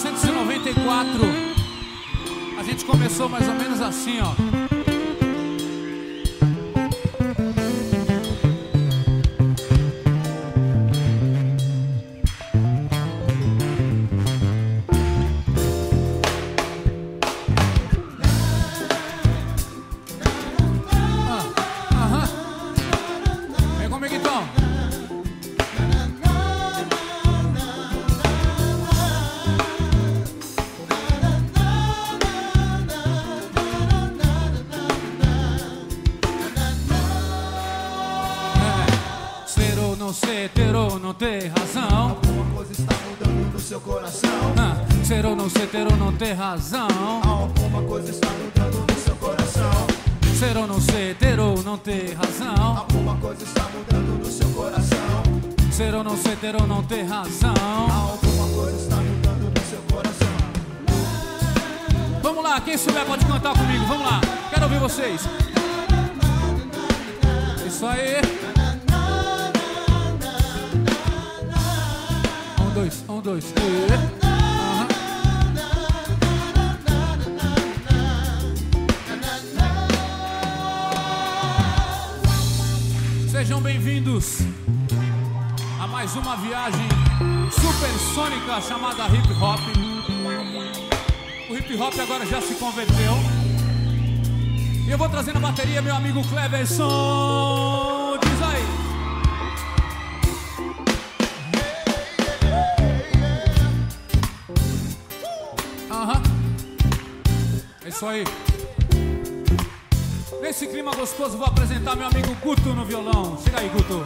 1994, a gente começou mais ou menos assim, ó. Vem comigo então. Ser, ter ou não ter razão. Alguma coisa está mudando no seu coração. Ser ou não ser, ter ou não ter razão. Alguma coisa está mudando no seu coração. Ser ou não ser, ter ou não ter razão. Alguma coisa está mudando no seu coração. Ser ou não ser, ter ou não ter razão. Alguma coisa está mudando no seu coração. Vamos lá, quem souber pode cantar comigo, vamos lá. Quero ouvir vocês. Isso aí. Um, dois, Sejam bem-vindos a mais uma viagem supersônica chamada hip hop. O hip hop agora já se converteu. E eu vou trazer na bateria meu amigo Cleverson. Diz aí. É isso aí. Nesse clima gostoso vou apresentar meu amigo Guto no violão. Chega aí, Guto.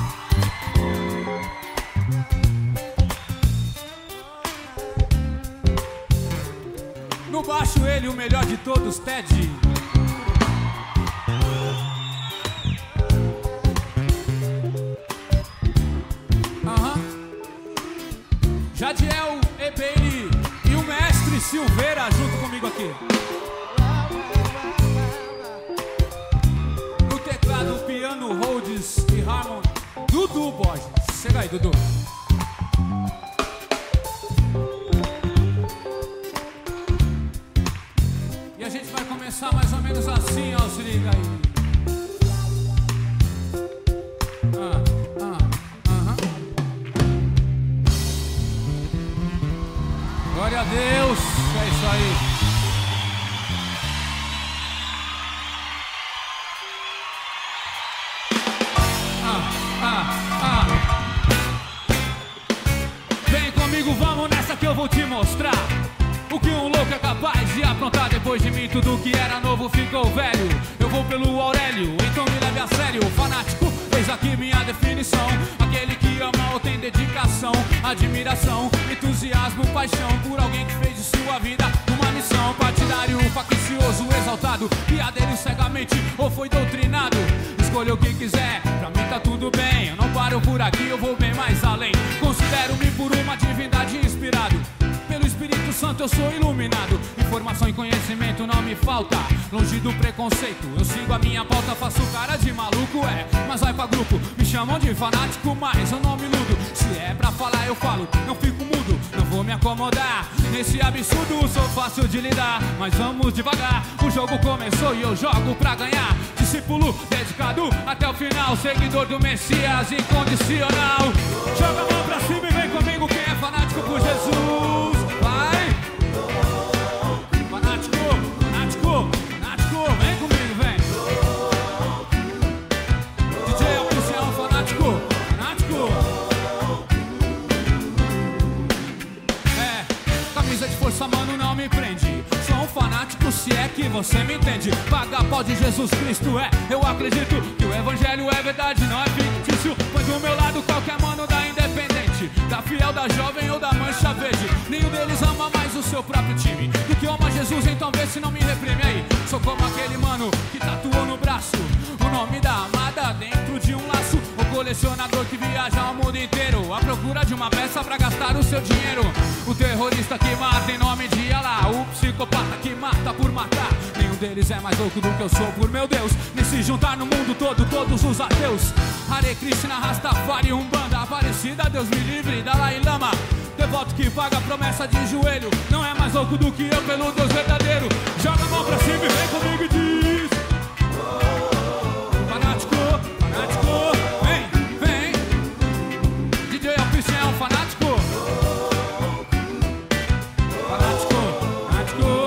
No baixo ele, o melhor de todos, Ted. Jadiel, Ebeiri e o mestre Silveira junto comigo aqui. No teclado, piano, Rhodes e Harmon, Dudu Borges. Chega aí, Dudu. E a gente vai começar mais ou menos assim, ó, se liga aí. Glória a Deus, é isso aí. Vem comigo, vamos nessa que eu vou te mostrar o que um louco é capaz de aprontar. Depois de mim tudo que era novo ficou velho. Eu vou pelo Aurélio, então me leve a sério. Fanático, eis aqui minha definição. Aquele que ama ou tem dedicação, admiração, entusiasmo, paixão por alguém que fez de sua vida uma missão. Partidário, faccioso, exaltado, piadeiro cegamente ou foi doutrinado. Escolha o que quiser, pra mim tá tudo bem. Eu não paro por aqui, eu vou bem mais além. Considero-me por uma divindade inspirado. Pelo Espírito Santo eu sou iluminado. Informação e conhecimento não me falta. Longe do preconceito, eu sigo a minha pauta. Faço cara de maluco, mas vai pra grupo. Me chamam de fanático, mas eu não me iludo. Se é pra falar eu falo, não fico mudo. Não vou me acomodar nesse absurdo, sou fácil de lidar. Mas vamos devagar, o jogo começou e eu jogo pra ganhar. Discípulo dedicado até o final, seguidor do Messias incondicional. Joga a mão pra cima e vem comigo quem é fanático por Jesus. Vai! Fanático, fanático, fanático, vem comigo, vem! DJ Alpicião, fanático, fanático! Camisa de força, mano, não me prende. Sou um fanático, se é que você me entende. Paga pau de Jesus Cristo, eu acredito que o evangelho é verdade, não é fictício. Pois do meu lado qualquer mano da Independente, da Fiel, da Jovem ou da Mancha Verde, nenhum deles ama mais o seu próprio time do que ama Jesus, então vê se não me reprime aí. Sou como aquele mano que tatuou no braço o nome da amada dentro de um laço. O colecionador que via viaja o mundo inteiro à procura de uma peça pra gastar o seu dinheiro. O terrorista que mata em nome de Allah, o psicopata que mata por matar. Nenhum deles é mais louco do que eu sou, por meu Deus. Nem se juntar no mundo todo, todos os ateus. Hare Krishna, Rastafari, Umbanda, Aparecida, Deus me livre, Dalai Lama. Devoto que paga promessa de joelho, não é mais louco do que eu pelo Deus verdadeiro. Joga a mão pra cima e vem comigo e diz: fanático, fanático, vem, vem. DJ Alpice é um fanático. Fanático, fanático.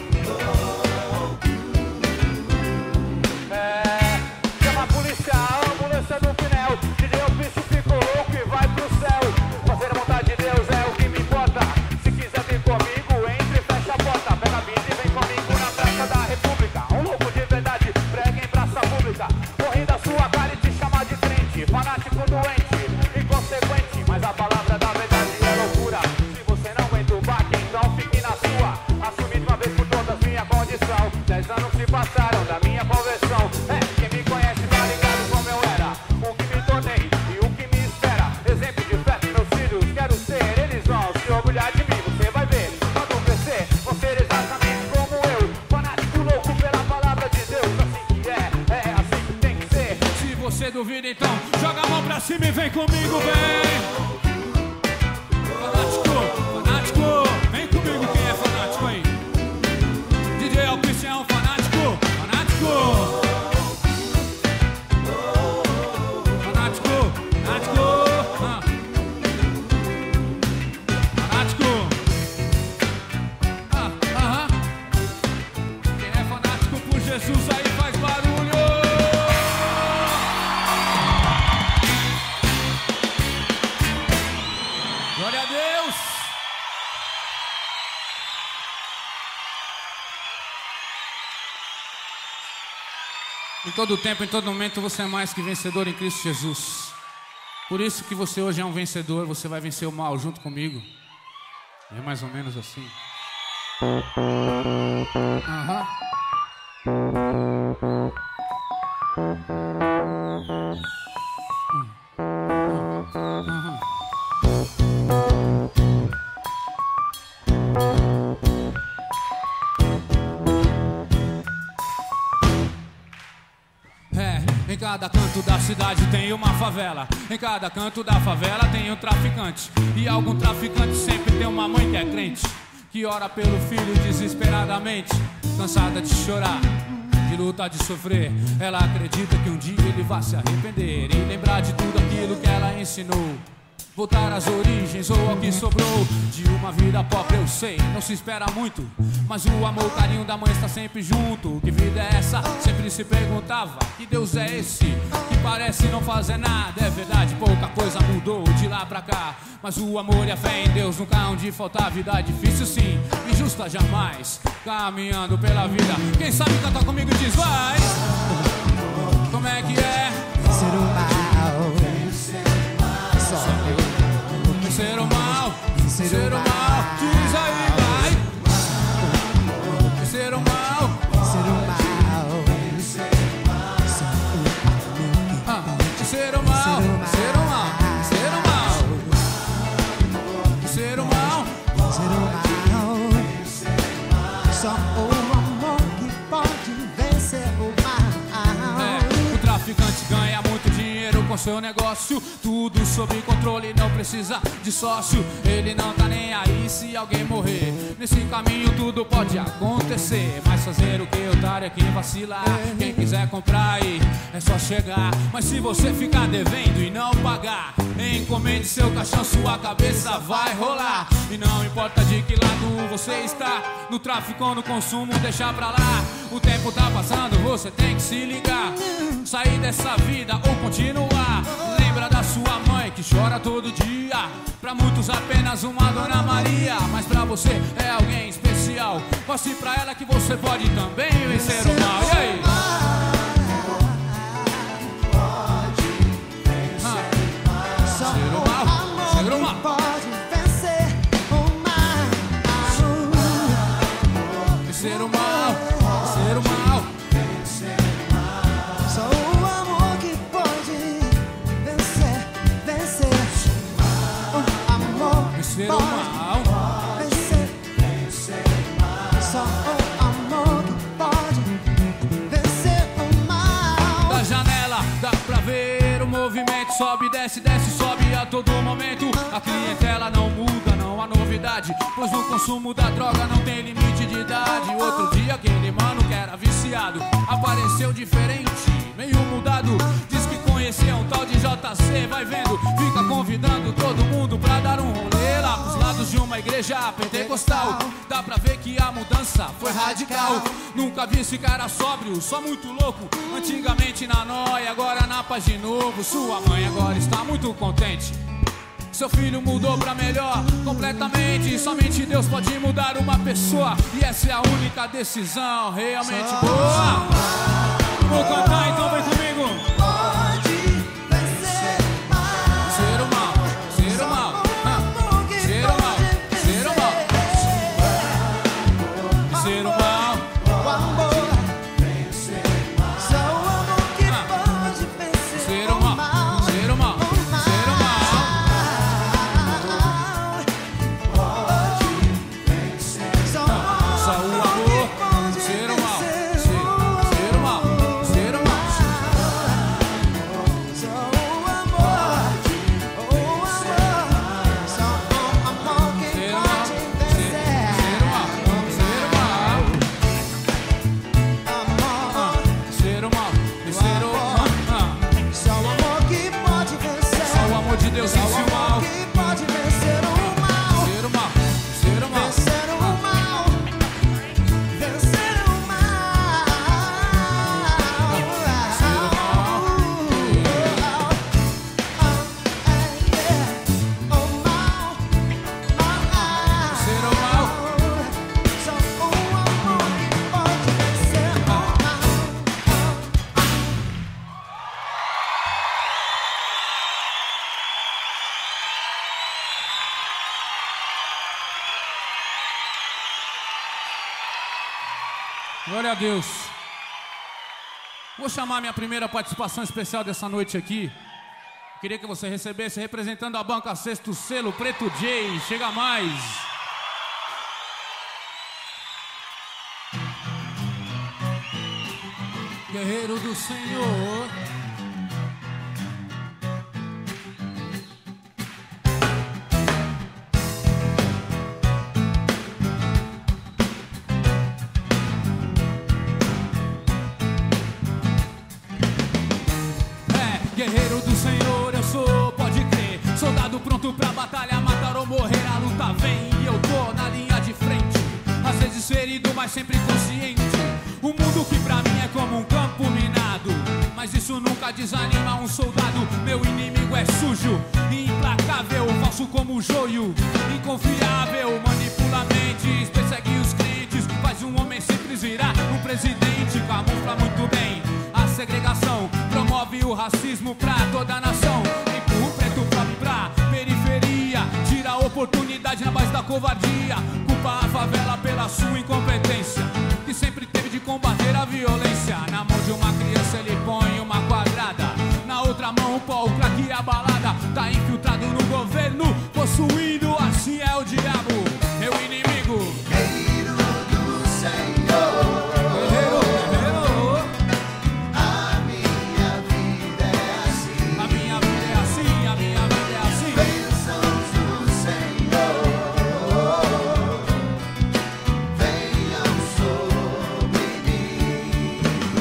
Chama a polícia, a ambulância do Pinel. DJ Alpice ficou louco e vai pro céu. Fazer a vontade de Deus é o que me importa. Se quiser vir comigo, entre e fecha a porta. Pega a vida e vem comigo na Praça da República. Um louco de verdade, prega em praça pública. Morri da sua cara e te chamar de crente. Fanático doente, inconsequente. Mas a palavra da verdade é loucura. Se você não aguenta o baque, então fique na sua. Assumi de uma vez por todas minha condição. 10 anos se passaram da minha conversão. Quem me conhece tá ligado como eu era. O que me tornei e o que me espera. Exemplo de fé, meus filhos quero ser. Eles vão se orgulhar de mim, você vai ver. Quando crescer, vão ser exatamente como eu. Fanático louco pela palavra de Deus. Assim que é assim que tem que ser. Se você duvida, então joga a mão pra cima e vem comigo, vem. Fanático, fanático, vem comigo, quem é fanático aí? DJ Alpice é um fanático, fanático. Fanático, fanático, fanático. Aham. Quem é fanático por Jesus aí faz barulho. Glória a Deus! Em todo tempo, em todo momento, você é mais que vencedor em Cristo Jesus. Por isso que você hoje é um vencedor, você vai vencer o mal junto comigo. É mais ou menos assim. Aham. Em cada canto da cidade tem uma favela. Em cada canto da favela tem um traficante. E algum traficante sempre tem uma mãe que é crente, que ora pelo filho desesperadamente. Cansada de chorar, de lutar, de sofrer, ela acredita que um dia ele vai se arrepender e lembrar de tudo aquilo que ela ensinou. Voltar às origens ou ao que sobrou de uma vida pobre, eu sei, não se espera muito, mas o amor, o carinho da mãe está sempre junto. Que vida é essa? Sempre se perguntava. Que Deus é esse que parece não fazer nada? É verdade, pouca coisa mudou de lá pra cá, mas o amor e a fé em Deus nunca hão de faltar. Vida difícil sim, injusta jamais, caminhando pela vida. Quem sabe cantar comigo diz vai. Como é que é? Ser o mal, só eu. Ser o mal, ser o mal, diz aí, vai. Ser o mal, ser o mal, só eu. Ser o mal, ser o mal, ser o mal, ser o mal, ser o mal, só o amor que pode vencer o mal. O traficante ganha muito dinheiro com seu negócio, tudo sob controle, não precisa de sócio. Ele não tá nem aí se alguém morrer. Nesse caminho tudo pode acontecer, mas fazer o que otário é quem vacilar. Quem quiser comprar aí é só chegar, mas se você ficar devendo e não pagar, encomende seu caixão, sua cabeça vai rolar. E não importa de que lado você está, no tráfico ou no consumo, deixa pra lá. O tempo tá passando, você tem que se ligar, sair dessa vida ou continuar. Lembra da sua mãe que chora todo dia, pra muitos apenas uma Dona Maria, mas pra você é alguém especial. Mostre pra ela que você pode também vencer o mal. E aí? Ser o mal, pode vencer o mal. Ser o mal, ser o mal. Só o amor que pode vencer Sobe, desce, sobe a todo momento. A clientela não muda, não há novidade, pois o consumo da droga não tem limite de idade. Outro dia aquele mano que era viciado apareceu diferente, meio mudado. Diz que conheceu um tal de JC, vai vendo, fica convidando todo mundo pra dar um rolê lá pros lados de uma igreja pentecostal. Dá pra ver que a mudança foi radical. Nunca vi esse cara sóbrio, só muito louco. Antigamente na nóia, agora na paz de novo. Sua mãe agora está muito contente. Seu filho mudou pra melhor completamente. Somente Deus pode mudar uma pessoa, e essa é a única decisão realmente boa. Vou cantar, então vem comigo. Pode vencer mais. Ser o mal, ser o mal, ser o mal, ser o mal, ser o mal. O amor vencer mais. Só o amor que pode vencer. Ser o mal, ser o mal, ser o mal. Pode vencer. Só o amor que pode ser o mal, vencer. ser o mal, ser o mal. Só o amor, só o amor que Ser o mal, pode vencer. ser o mal, ser o mal. Amor, Ser o mal, e ser o mal. só o amor que pode vencer. Só o amor de Deus Só vence o o mal. amor que pode vencer o mal. Ser o mal, ser o mal. Vencer o mal. Vencer o mal. Ser o mal. O mal. Ser o mal. Só o amor que pode vencer o mal. Glória a Deus. Vou chamar minha primeira participação especial dessa noite aqui. Queria que você recebesse, representando a banca Sexto Selo, Preto J. Chega mais. Guerreiro do Senhor. Guerreiro do Senhor eu sou, pode crer. Soldado pronto pra batalha, matar ou morrer. A luta vem e eu tô na linha de frente. Às vezes ferido, mas sempre consciente. O mundo que pra mim é como um campo minado, mas isso nunca desanima um soldado. Meu inimigo é sujo, implacável, falso como joio, inconfiável, manipula mentes, persegue os crentes, faz um homem simples virar um presidente. Camufla muito bem a segregação, promove o racismo pra toda a nação. Empurra o preto pra periferia, tira a oportunidade na base da covardia. Culpa a favela pela sua incompetência, que sempre teve de combater a violência. Na mão de uma criança ele põe uma quadrada, na outra mão o pau, crack e a balada. Tá infiltrado no governo, possuindo, assim é o diabo, meu inimigo. Guerreiro do Senhor, a minha vida é assim. A minha vida é assim, a minha vida é assim. Bênçãos do Senhor venham sobre mim.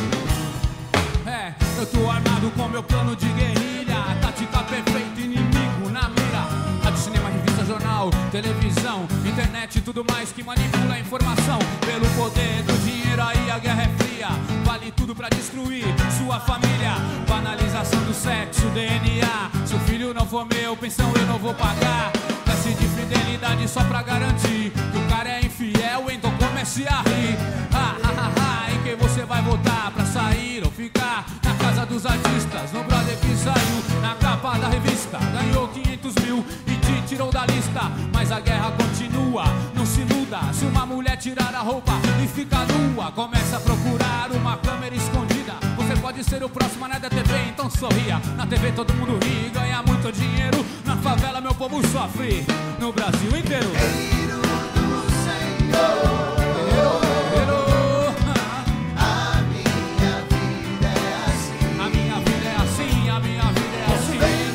Eu tô armado com meu plano de guerrilha, tática perfeita, inimigo na mira. Rádio, cinema, revista, jornal, televisão, internet e tudo mais que manipula a informação. Pelo poder do dinheiro aí a guerra é fria, vale tudo pra destruir sua família. Banalização do sexo, DNA. Se o filho não for meu, pensão eu não vou pagar. Teste de fidelidade só pra garantir que o cara é infiel, então comece a rir. Em quem você vai votar pra sair ou ficar? Na casa dos artistas, no brother que saiu na capa da revista, ganhou 500 mil e te tirou da lista. Mas a guerra continua, não se iluda. Se uma mulher tirar a roupa e ficar nua, começa a procurar uma câmera escondida. Você pode ser o próximo na TV, então sorria. Na TV todo mundo ri e ganha muito dinheiro. Na favela meu povo sofre, no Brasil inteiro. Guerreiro do Senhor, a minha vida é assim, a minha vida é assim.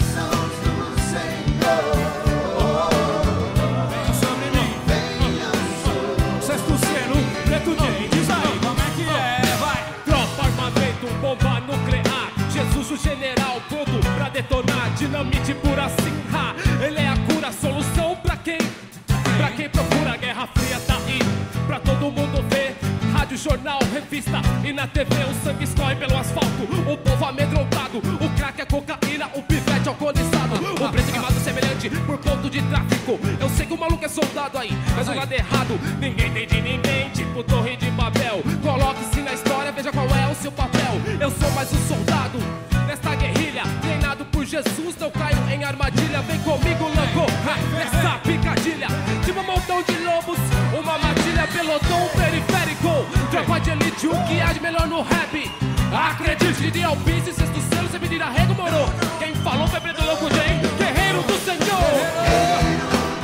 general pronto pra detonar. Dinamite pura assim, ha. Ele é a cura, solução pra quem? Pra quem procura, a Guerra Fria tá aí pra todo mundo ver. Rádio, jornal, revista e na TV o sangue escorre pelo asfalto. O povo amedrontado, o crack, a cocaína, o pivete alcoolizado. O preto queimado semelhante por ponto de tráfico. Eu sei que o maluco é soldado aí, mas o lado errado ninguém entende ninguém, tipo Torre de Babel. Coloque-se na história, veja qual é o seu papel. Eu sou mais um soldado nesta guerrilha, treinado por Jesus, não caio em armadilha. Vem comigo, louco, nessa picadilha. Tipo um montão de lobos, uma matilha, pelotão periférico. Tropa de elite, o que há de melhor no rap? Acredite, de alpice, sexto selo, você me dirá rego, moro. Quem falou foi preto louco, Jay, guerreiro do Senhor.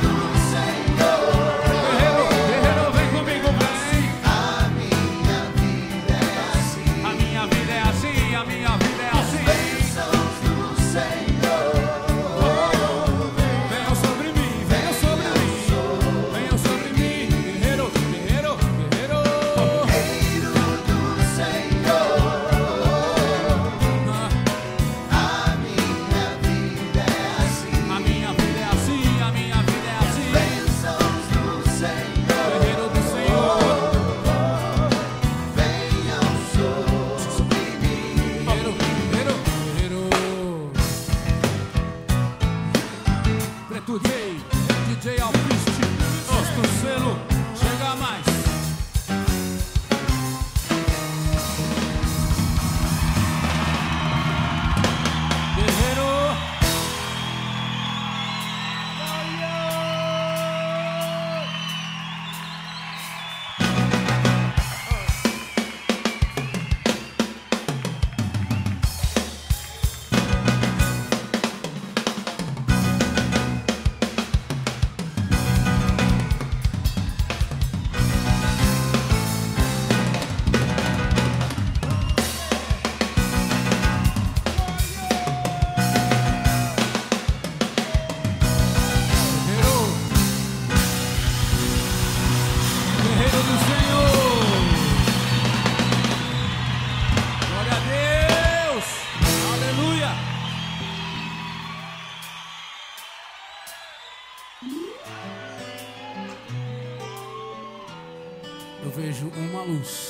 Eu vejo uma luz.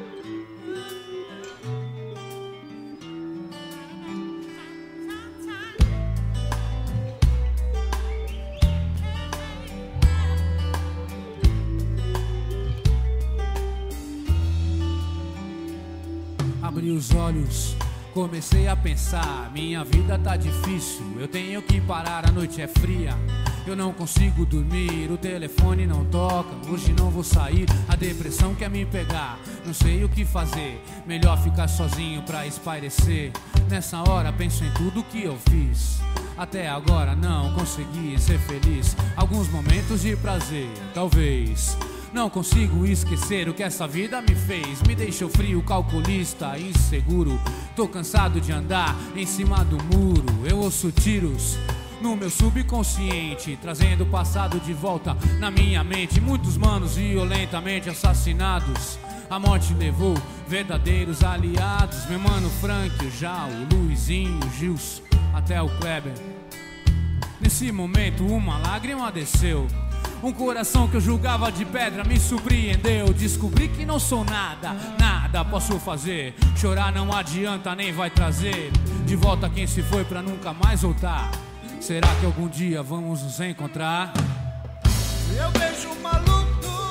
Abri os olhos, comecei a pensar, minha vida tá difícil, eu tenho que parar, a noite é fria. Eu não consigo dormir, o telefone não toca, hoje não vou sair, a depressão quer me pegar, não sei o que fazer, melhor ficar sozinho pra espairecer. Nessa hora penso em tudo que eu fiz, até agora não consegui ser feliz. Alguns momentos de prazer, talvez. Não consigo esquecer o que essa vida me fez. Me deixou frio, calculista, inseguro. Tô cansado de andar em cima do muro. Eu ouço tiros no meu subconsciente, trazendo o passado de volta na minha mente. Muitos manos violentamente assassinados. A morte levou verdadeiros aliados. Meu mano Frank, o Jal, o Luizinho, o Gilson, até o Kleber. Nesse momento uma lágrima desceu. Um coração que eu julgava de pedra me surpreendeu. Descobri que não sou nada, nada posso fazer. Chorar não adianta, nem vai trazer de volta quem se foi pra nunca mais voltar. Será que algum dia vamos nos encontrar? Eu vejo uma luz.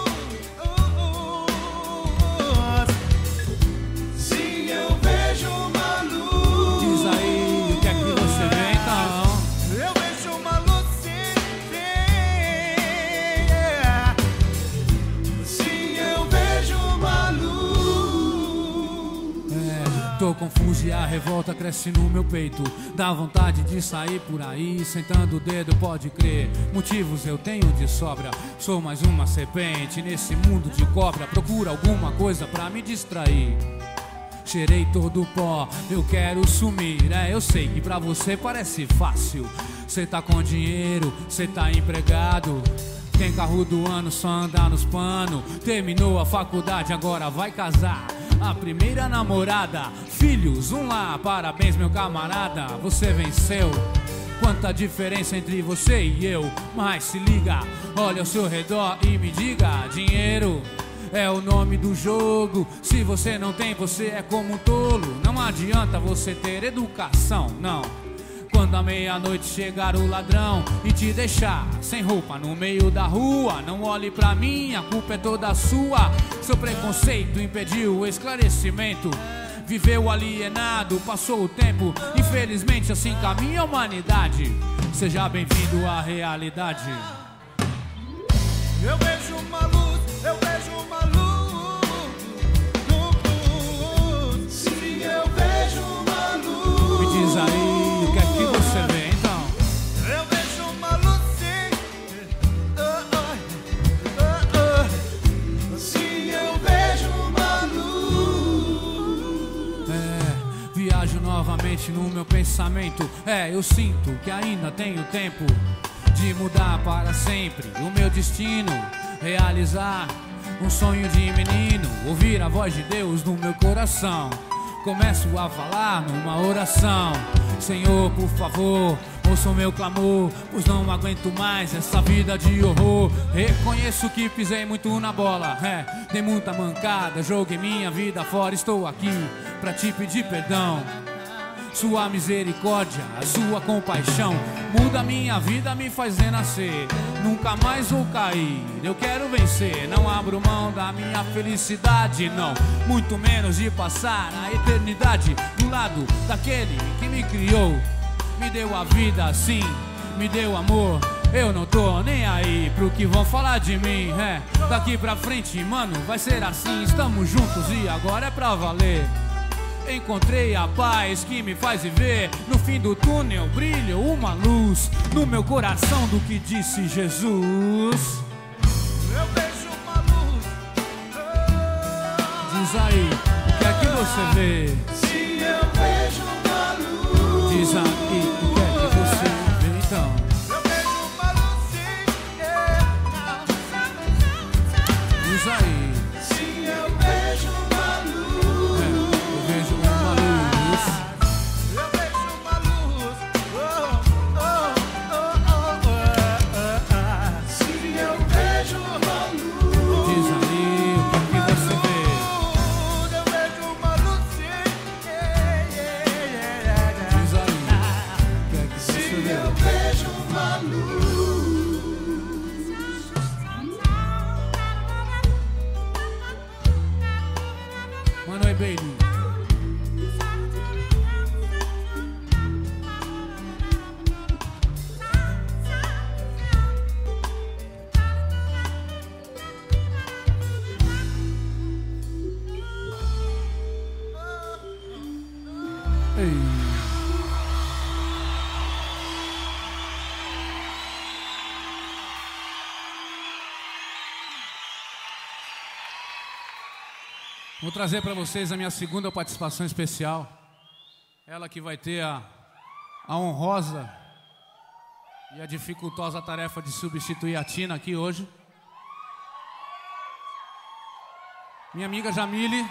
Sim, eu vejo uma luz. Diz aí, o que é que você vê então? Eu vejo uma luz, sim, eu vejo uma luz. Tô confuso e a revolta cresce no meu peito. Dá vontade de sair por aí, sentando o dedo, pode crer. Motivos eu tenho de sobra. Sou mais uma serpente nesse mundo de cobra. Procuro alguma coisa pra me distrair. Cheirei todo o pó, eu quero sumir. Eu sei que pra você parece fácil. Cê tá com dinheiro, cê tá empregado. Tem carro do ano, só anda nos pano. Terminou a faculdade, agora vai casar. a primeira namorada, filhos, um lá, parabéns meu camarada, você venceu. Quanta diferença entre você e eu, mas se liga, olha ao seu redor e me diga, dinheiro é o nome do jogo. Se você não tem, você é como um tolo. Não adianta você ter educação, não. Quando à meia-noite chegar o ladrão e te deixar sem roupa no meio da rua, não olhe pra mim, a culpa é toda sua. Seu preconceito impediu o esclarecimento. Viveu alienado, passou o tempo, infelizmente assim caminha a humanidade. Seja bem-vindo à realidade. Eu vejo uma luz, eu vejo uma luz. Sim, eu vejo uma luz. Me diz aí, o que é que você vê então? Eu vejo uma luz, sim. Sim, eu vejo uma luz. Viajo novamente no meu pensamento. Eu sinto que ainda tenho tempo de mudar para sempre o meu destino, realizar um sonho de menino, ouvir a voz de Deus no meu coração. Começo a falar numa oração: Senhor, por favor, ouça o meu clamor, pois não aguento mais essa vida de horror. Reconheço que pisei muito na bola, dei muita mancada, joguei minha vida fora. Estou aqui pra te pedir perdão. Sua misericórdia, a sua compaixão muda minha vida, me faz renascer. Nunca mais vou cair, eu quero vencer. Não abro mão da minha felicidade, não, muito menos de passar a eternidade do lado daquele que me criou. Me deu a vida assim, me deu amor. Eu não tô nem aí pro que vão falar de mim. Daqui pra frente, mano, vai ser assim. Estamos juntos e agora é pra valer. Encontrei a paz que me faz viver. No fim do túnel brilha uma luz no meu coração do que disse Jesus. Eu vejo uma luz. Diz aí, o que é que você vê? Sim, eu vejo uma luz. Diz aí, o que é que você vê então? Eu vejo uma luz, sim. Diz aí. Sim, eu vejo uma luz. Eu vejo uma luz. Eu vejo uma luz. Sim, eu vejo uma luz. Diz aí, o que é que você vê? Eu vejo uma luz, sim. Diz aí, o que é que você Sim, vê? eu vejo uma luz. Mano, aí, baby. Ei. Vou trazer para vocês a minha segunda participação especial. Ela que vai ter a honrosa e a dificultosa tarefa de substituir a Tina aqui hoje. Minha amiga Jamile.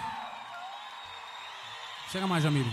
Chega mais, Jamile.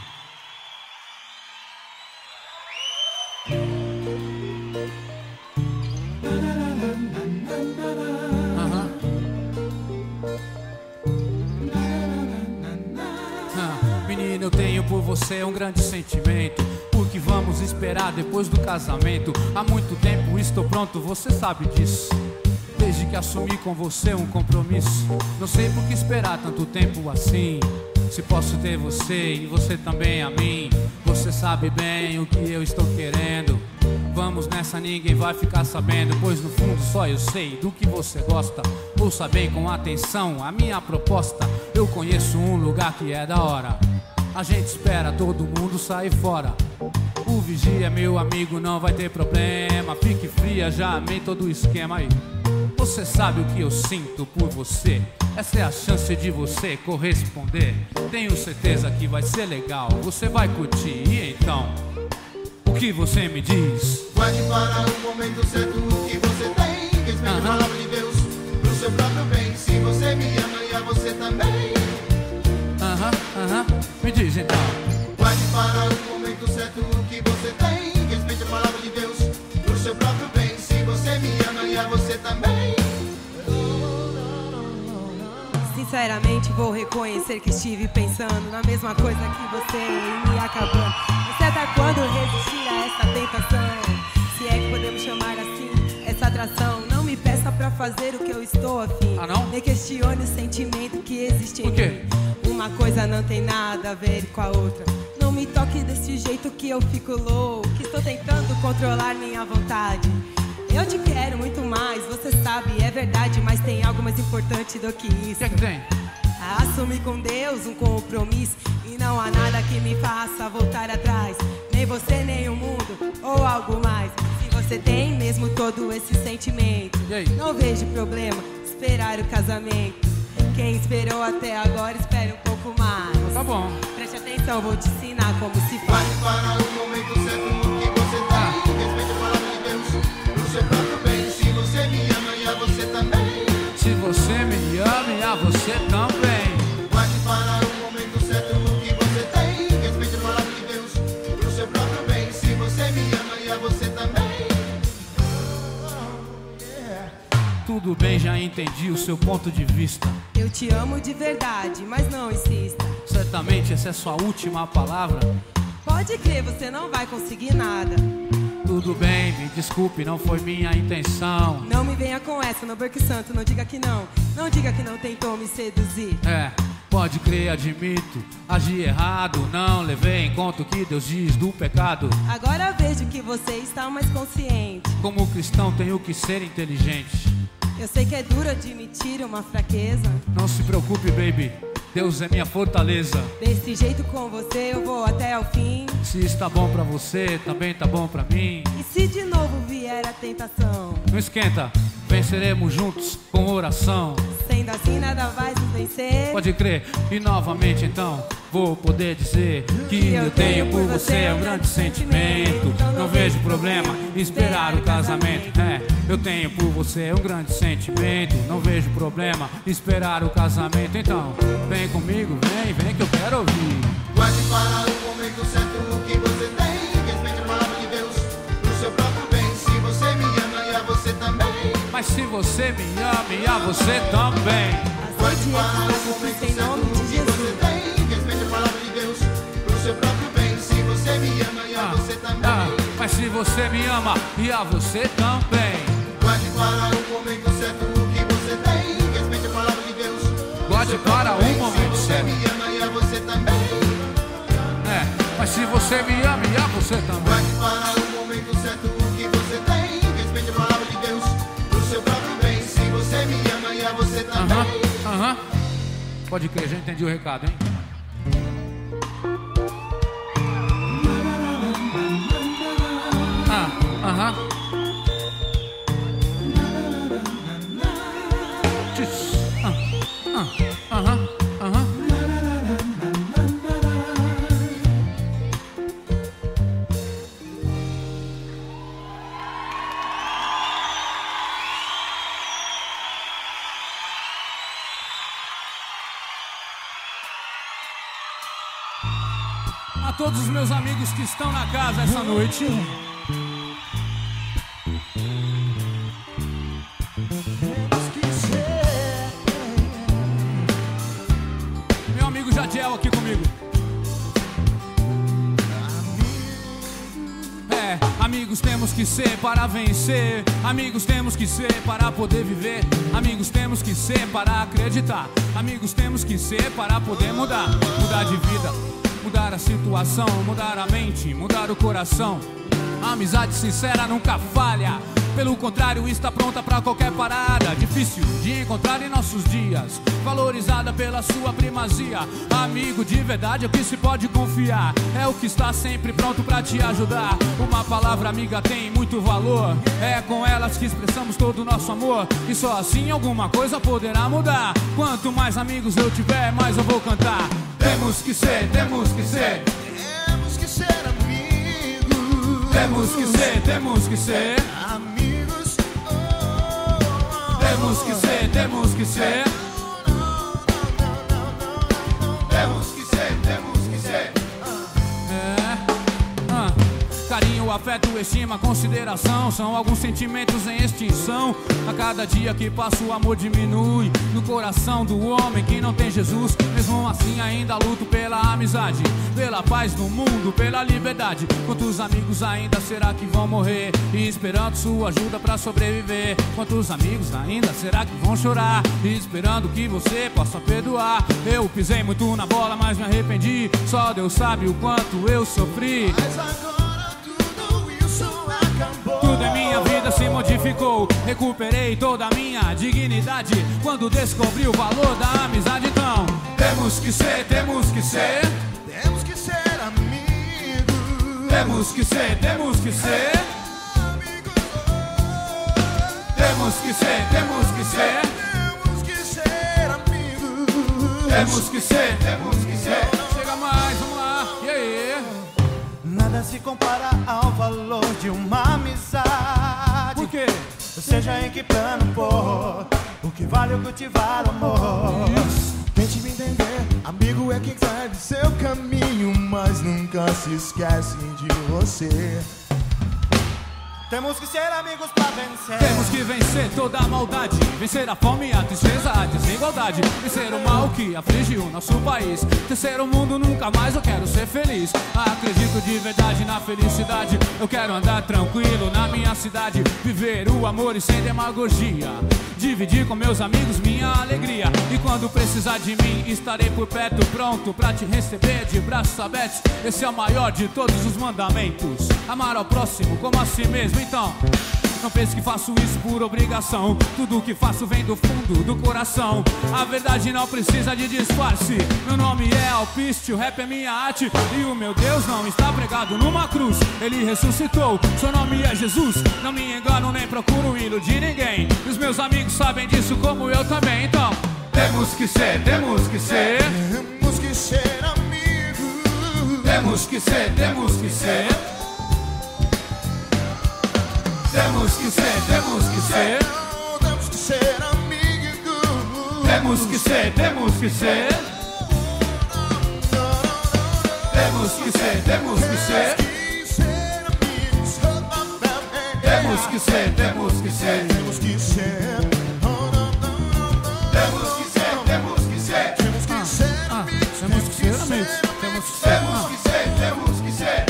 Menina, eu tenho por você um grande sentimento. O que vamos esperar depois do casamento? Há muito tempo estou pronto, você sabe disso. Desde que assumi com você um compromisso. Não sei por que esperar tanto tempo assim, se posso ter você e você também a mim. Você sabe bem o que eu estou querendo. Vamos nessa, ninguém vai ficar sabendo, pois no fundo só eu sei do que você gosta. Ouça bem com atenção a minha proposta. Eu conheço um lugar que é da hora. A gente espera todo mundo sair fora. O vigia é meu amigo, não vai ter problema. Fique fria, já amei todo o esquema aí. Você sabe o que eu sinto por você. Essa é a chance de você corresponder. Tenho certeza que vai ser legal, você vai curtir. E então, o que você me diz? Guarde para o momento certo o que você tem. Respeite a palavra de Deus pro seu próprio bem. Se você me ama e a você também, Me diz então. Guarde para o momento certo o que você tem. Respeite a palavra de Deus pro seu próprio bem. Se você me ama e a você também. Sinceramente vou reconhecer que estive pensando na mesma coisa que você e me acabando. Você até quando resistir a essa tentação? Se é que podemos chamar assim essa atração. Não me peça pra fazer o que eu estou afim. Ah, não? Nem questione o sentimento que existe em Por quê? mim. Uma coisa não tem nada a ver com a outra. Não me toque desse jeito que eu fico louco. Estou tentando controlar minha vontade. Eu te quero muito mais, você sabe, é verdade. Mas tem algo mais importante do que isso. O que é que tem? Assumir com Deus um compromisso. E não há nada que me faça voltar atrás. Nem você, nem o mundo, ou algo mais. Se você tem mesmo todo esse sentimento, E aí? não vejo problema esperar o casamento. Quem esperou até agora, espere um pouco mais. Tá bom. Preste atenção, vou te ensinar como se faz. Guarde para o momento certo o que você tem. Respeite a palavra de Deus pro seu próprio bem. Se você me ama e a você também. Se você me ama e a você também. Guarde para o momento certo o que você tem. Respeite a palavra de Deus pro seu próprio bem. Se você me ama e a você também. Tudo bem, já entendi o seu ponto de vista. Eu te amo de verdade, mas não insista. Certamente essa é sua última palavra. Pode crer, você não vai conseguir nada. Tudo bem, me desculpe, não foi minha intenção. Não me venha com essa, não perca o santo, não diga que não. Não diga que não tentou me seduzir. É, pode crer, admito, agi errado. Não levei em conta o que Deus diz do pecado. Agora vejo que você está mais consciente. Como cristão tenho que ser inteligente. Eu sei que é duro admitir uma fraqueza. Não se preocupe, baby, Deus é minha fortaleza. Desse jeito com você eu vou até o fim. Se está bom pra você, também tá bom pra mim. E se de novo vier a tentação? Não esquenta, venceremos juntos com oração. Sendo assim nada vai nos vencer. Pode crer, e novamente então vou poder dizer que eu tenho por você um grande sentimento. Não vejo problema em esperar o casamento. É, eu tenho por você um grande sentimento. Não vejo problema em esperar o casamento. Então, vem comigo, vem que eu quero ouvir. Guarde para o momento certo o que você tem. Respeite a palavra de Deus pro seu próprio bem. Se você me ama e a você também. Mas se você me ama e a você também. Aceite esse sacrifício em nome de Jesus. Respeite a palavra de Deus pro seu próprio bem. Se você me ama e a você também. Mas se você me ama e a você também. Guarde para o momento certo o que você tem. Respeite a palavra de Deus. Guarde para o momento Se você certo. me ama e a você também. É, mas se você me ama e a você também. Guarde para o momento certo o que você tem. Respeite a palavra de Deus pro seu próprio bem. Se você me ama e a você também. Pode crer, já entendi o recado, hein? A todos os meus amigos que estão na casa essa noite. Meu amigo Jadiel aqui comigo. É, amigos temos que ser para vencer. Amigos temos que ser para poder viver. Amigos temos que ser para acreditar. Amigos temos que ser para poder mudar. Mudar de vida, mudar a situação, mudar a mente, mudar o coração. A amizade sincera nunca falha. Pelo contrário, está pronta pra qualquer parada. Difícil de encontrar em nossos dias, valorizada pela sua primazia. Amigo de verdade é o que se pode confiar. É o que está sempre pronto pra te ajudar. Uma palavra amiga tem muito valor. É com elas que expressamos todo o nosso amor. E só assim alguma coisa poderá mudar. Quanto mais amigos eu tiver, mais eu vou cantar. Temos que ser, temos que ser. Temos que ser amigos. Temos que ser, temos que ser. Amigos. Temos que ser, temos que ser. Temos afeto, estima, consideração são alguns sentimentos em extinção. A cada dia que passa o amor diminui no coração do homem que não tem Jesus. Mesmo assim ainda luto pela amizade, pela paz no mundo, pela liberdade. Quantos amigos ainda será que vão morrer e esperando sua ajuda pra sobreviver? Quantos amigos ainda será que vão chorar e esperando que você possa perdoar? Eu pisei muito na bola, mas me arrependi. Só Deus sabe o quanto eu sofri. Mas agora tudo isso acabou. Tudo em minha vida se modificou. Recuperei toda a minha dignidade quando descobri o valor da amizade. Então, temos que ser, temos que ser. Temos que ser amigos. Temos que ser, temos que ser. Temos que ser, temos que ser. Temos que ser amigos. Temos que ser, temos que ser. Chega mais, vamos lá, yeah. Nada se compara ao valor de uma amizade. Por quê? Seja em que plano for, o que vale é cultivar o amor. Tente me entender, amigo é quem segue seu caminho, mas nunca se esquece de você. Temos que ser amigos pra vencer. Temos que vencer toda a maldade, vencer a fome, a tristeza, a desigualdade, vencer o mal que aflige o nosso país. Terceiro mundo, nunca mais eu quero ser feliz. Acredito de verdade na felicidade. Eu quero andar tranquilo na minha cidade, viver o amor e sem demagogia, dividir com meus amigos minha alegria. E quando precisar de mim, estarei por perto, pronto pra te receber de braços abertos. Esse é o maior de todos os mandamentos: amar ao próximo como a si mesmo. Então, não pense que faço isso por obrigação. Tudo que faço vem do fundo do coração. A verdade não precisa de disfarce. Meu nome é Alpiste, o rap é minha arte. E o meu Deus não está pregado numa cruz. Ele ressuscitou, seu nome é Jesus. Não me engano nem procuro iludir ninguém. Os meus amigos sabem disso como eu também. Então, temos que ser, temos que ser. Temos que ser amigos. Temos que ser, temos que ser. Temos que ser, temos que ser. Temos que ser amigos. Temos que ser, temos que ser. Temos que ser, temos que ser. Temos que ser, temos que ser. Temos que ser. Temos que ser, temos que ser. Temos que ser amigos. Temos que ser amigos. Temos que ser, temos que ser.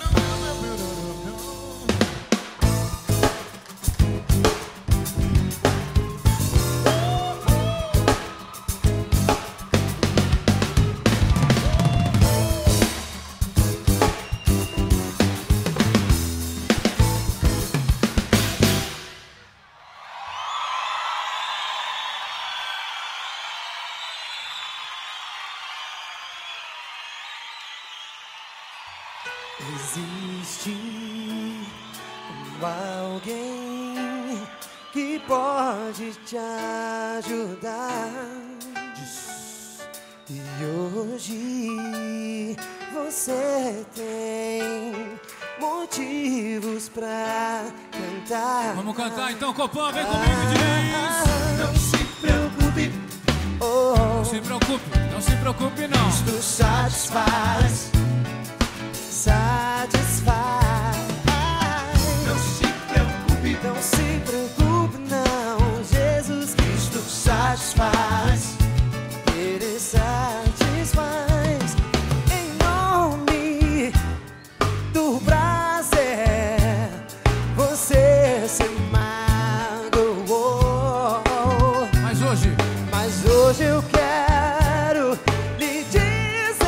Existe alguém que pode te ajudar. E hoje você tem motivos pra cantar. Vamos cantar então, Copão, vem comigo e diz: não se preocupe, não se preocupe, não se preocupe não. Isto satisfaz. Não se preocupe, não se preocupe não. Jesus Cristo satisfaz. Ele satisfaz. Em nome do prazer, você se magoou. Mas hoje eu quero lhe dizer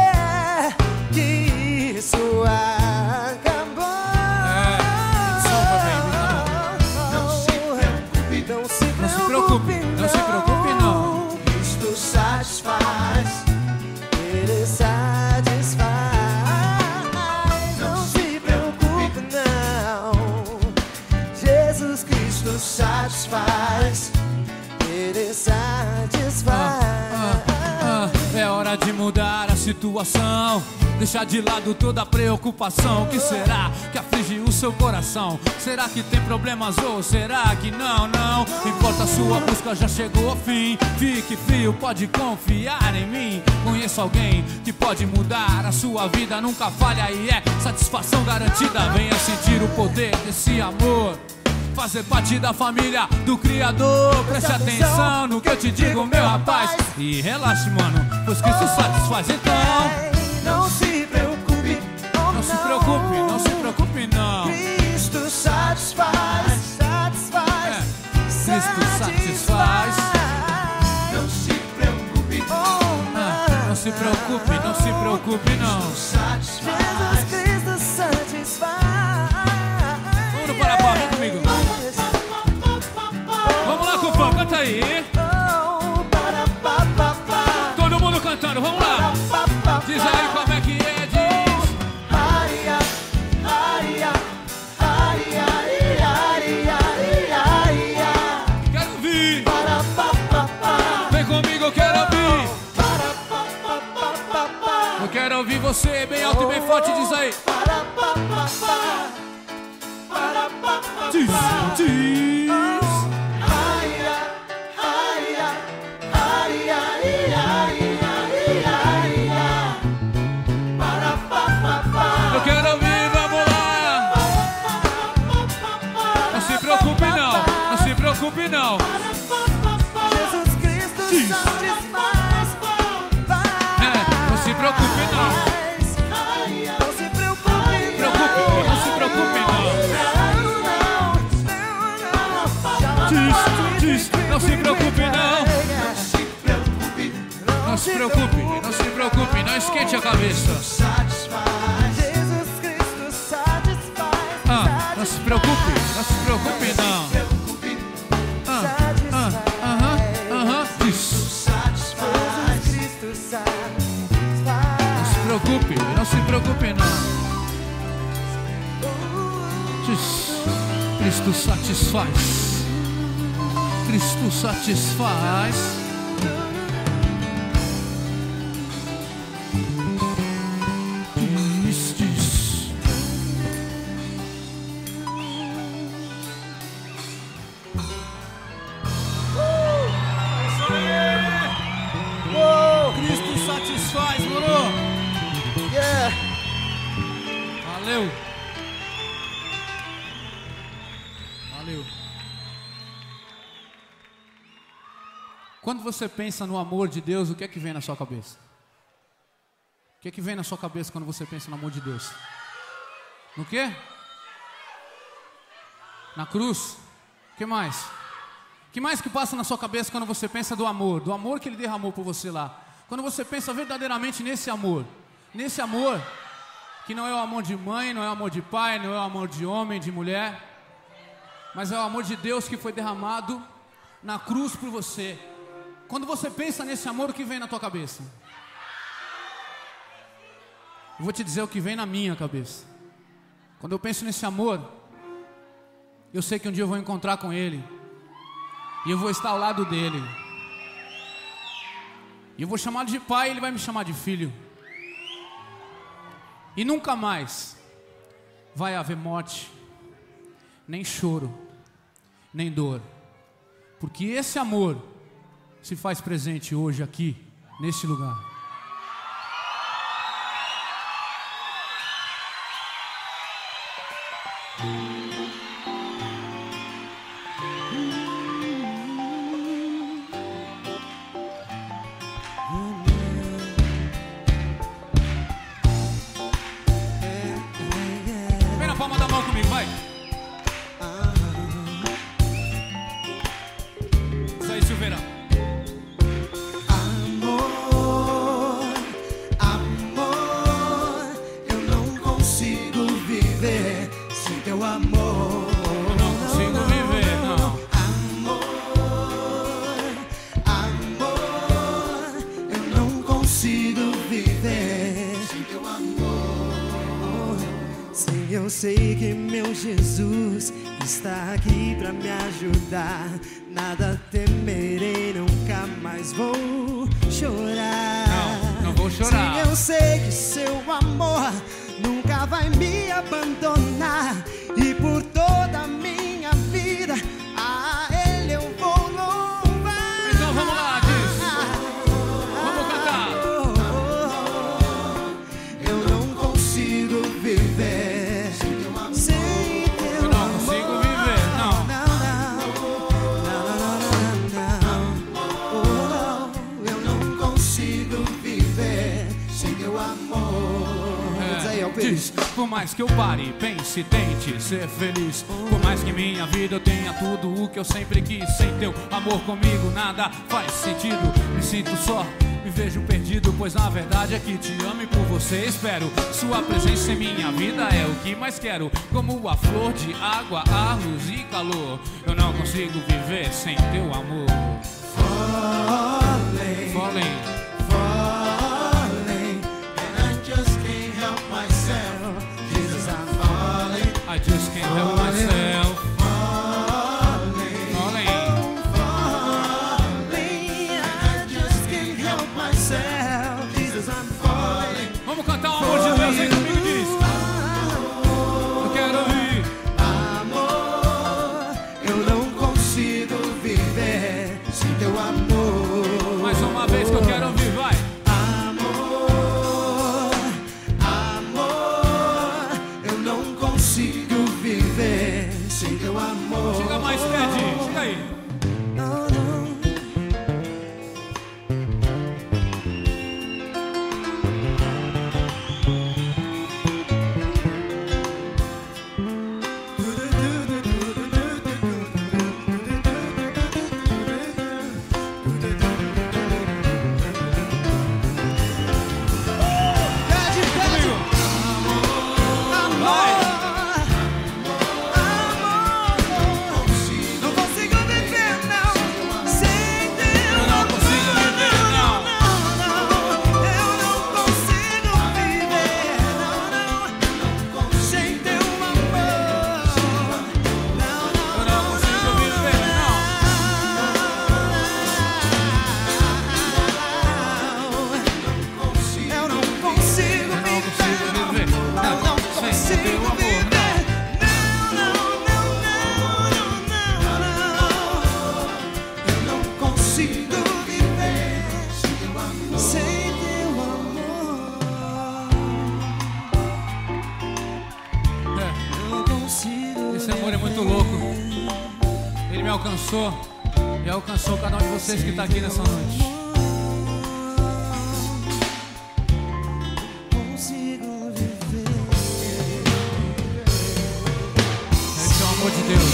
que isso acabou. Não se preocupe, não se preocupe não. Isto satisfaz, ele satisfaz. Não se preocupe não. Jesus Cristo satisfaz, ele satisfaz. É hora de mudar a situação. Deixa de lado toda a preocupação. O que será que aflige o seu coração? Será que tem problemas ou será que não? Não importa, sua busca já chegou ao fim. Fique frio, pode confiar em mim. Conheço alguém que pode mudar a sua vida. Nunca falha e é satisfação garantida. Venha sentir o poder desse amor, fazer parte da família do Criador. Preste atenção no que eu te digo, meu rapaz, e relaxe, mano, pois Cristo satisfaz. Então não se preocupe, não se preocupe, não se preocupe não. Cristo satisfaz, satisfaz, Cristo satisfaz. Não se preocupe, não se preocupe, não se preocupe não. Jesus Cristo satisfaz. Vamos para a palma, vem comigo. Vamos lá, Cupã, canta aí. Todo mundo cantando, vamos lá. Diz aí como é que é, diz. Quero ouvir. Vem comigo, eu quero ouvir. Eu quero ouvir você bem alto e bem forte, diz aí. Diz, diz. Eu quero ouvir, vamos lá. Não se preocupe não, não se preocupe não. Jesus Cristo satisfaz. Não se preocupe não. Não se preocupe, Não se preocupe não. Diz, diz, não se preocupe não. Não se preocupe, não se preocupe, não esquente a cabeça. Jesus Cristo satisfaz. Não se preocupe não. Diz. Jesus Cristo satisfaz. Não se preocupe não. Diz. Cristo satisfaz. Cristo satisfaz. Diz, diz. Cristo satisfaz, moro? Yeah. Valeu. Valeu. Quando você pensa no amor de Deus, o que é que vem na sua cabeça? O que é que vem na sua cabeça quando você pensa no amor de Deus? No quê? Na cruz? O que mais? O que mais que passa na sua cabeça quando você pensa do amor que Ele derramou por você lá? Quando você pensa verdadeiramente nesse amor que não é o amor de mãe, não é o amor de pai, não é o amor de homem, de mulher, mas é o amor de Deus que foi derramado na cruz por você. Quando você pensa nesse amor, o que vem na tua cabeça? Eu vou te dizer o que vem na minha cabeça. Quando eu penso nesse amor, eu sei que um dia eu vou encontrar com Ele e eu vou estar ao lado dele. E eu vou chamá-lo de pai e Ele vai me chamar de filho. E nunca mais vai haver morte, nem choro, nem dor. Porque esse amor se faz presente hoje aqui, nesse lugar. Vem na palma da mão comigo, vai. Isso aí, Silveira. Amor, amor, eu não consigo viver sem teu amor. Eu não consigo viver, não. Amor, amor, eu não consigo viver sem teu amor. Sim, eu sei que meu Jesus está aqui pra me ajudar. Nada temerei, nunca mais vou chorar. Não vou chorar. Sim, eu sei que seu amor nunca vai me abandonar. E por toda a minha vida a ele eu vou louvar. Então vamos lá, diz. Vamos cantar. Eu não consigo viver sem teu amor. Eu não consigo viver, não. Eu não consigo viver sem teu amor. Diz, por mais que eu pare, pense, tente ser feliz, por mais que minha vida eu tenha tudo o que eu sempre quis, sem teu amor comigo nada faz sentido. Me sinto só, me vejo perdido, pois na verdade é que te amo e por você espero. Sua presença em minha vida é o que mais quero, como a flor de água, a luz e calor. Eu não consigo viver sem teu amor. Falling, Falling. I just can't help myself. Falling. I just can't help myself. Jesus, I'm falling. Vamos cantar o amor de Deus aí comigo, diz. Eu quero ouvir. Amor, eu não consigo viver sem teu amor. Mais uma vez que eu quero ouvir, vai. Amor, amor, eu não consigo viver sem teu amor. Chega mais perto, chega aí. Não, não. Alcançou e alcançou cada um de vocês que está aqui nessa noite. Esse é o amor de Deus.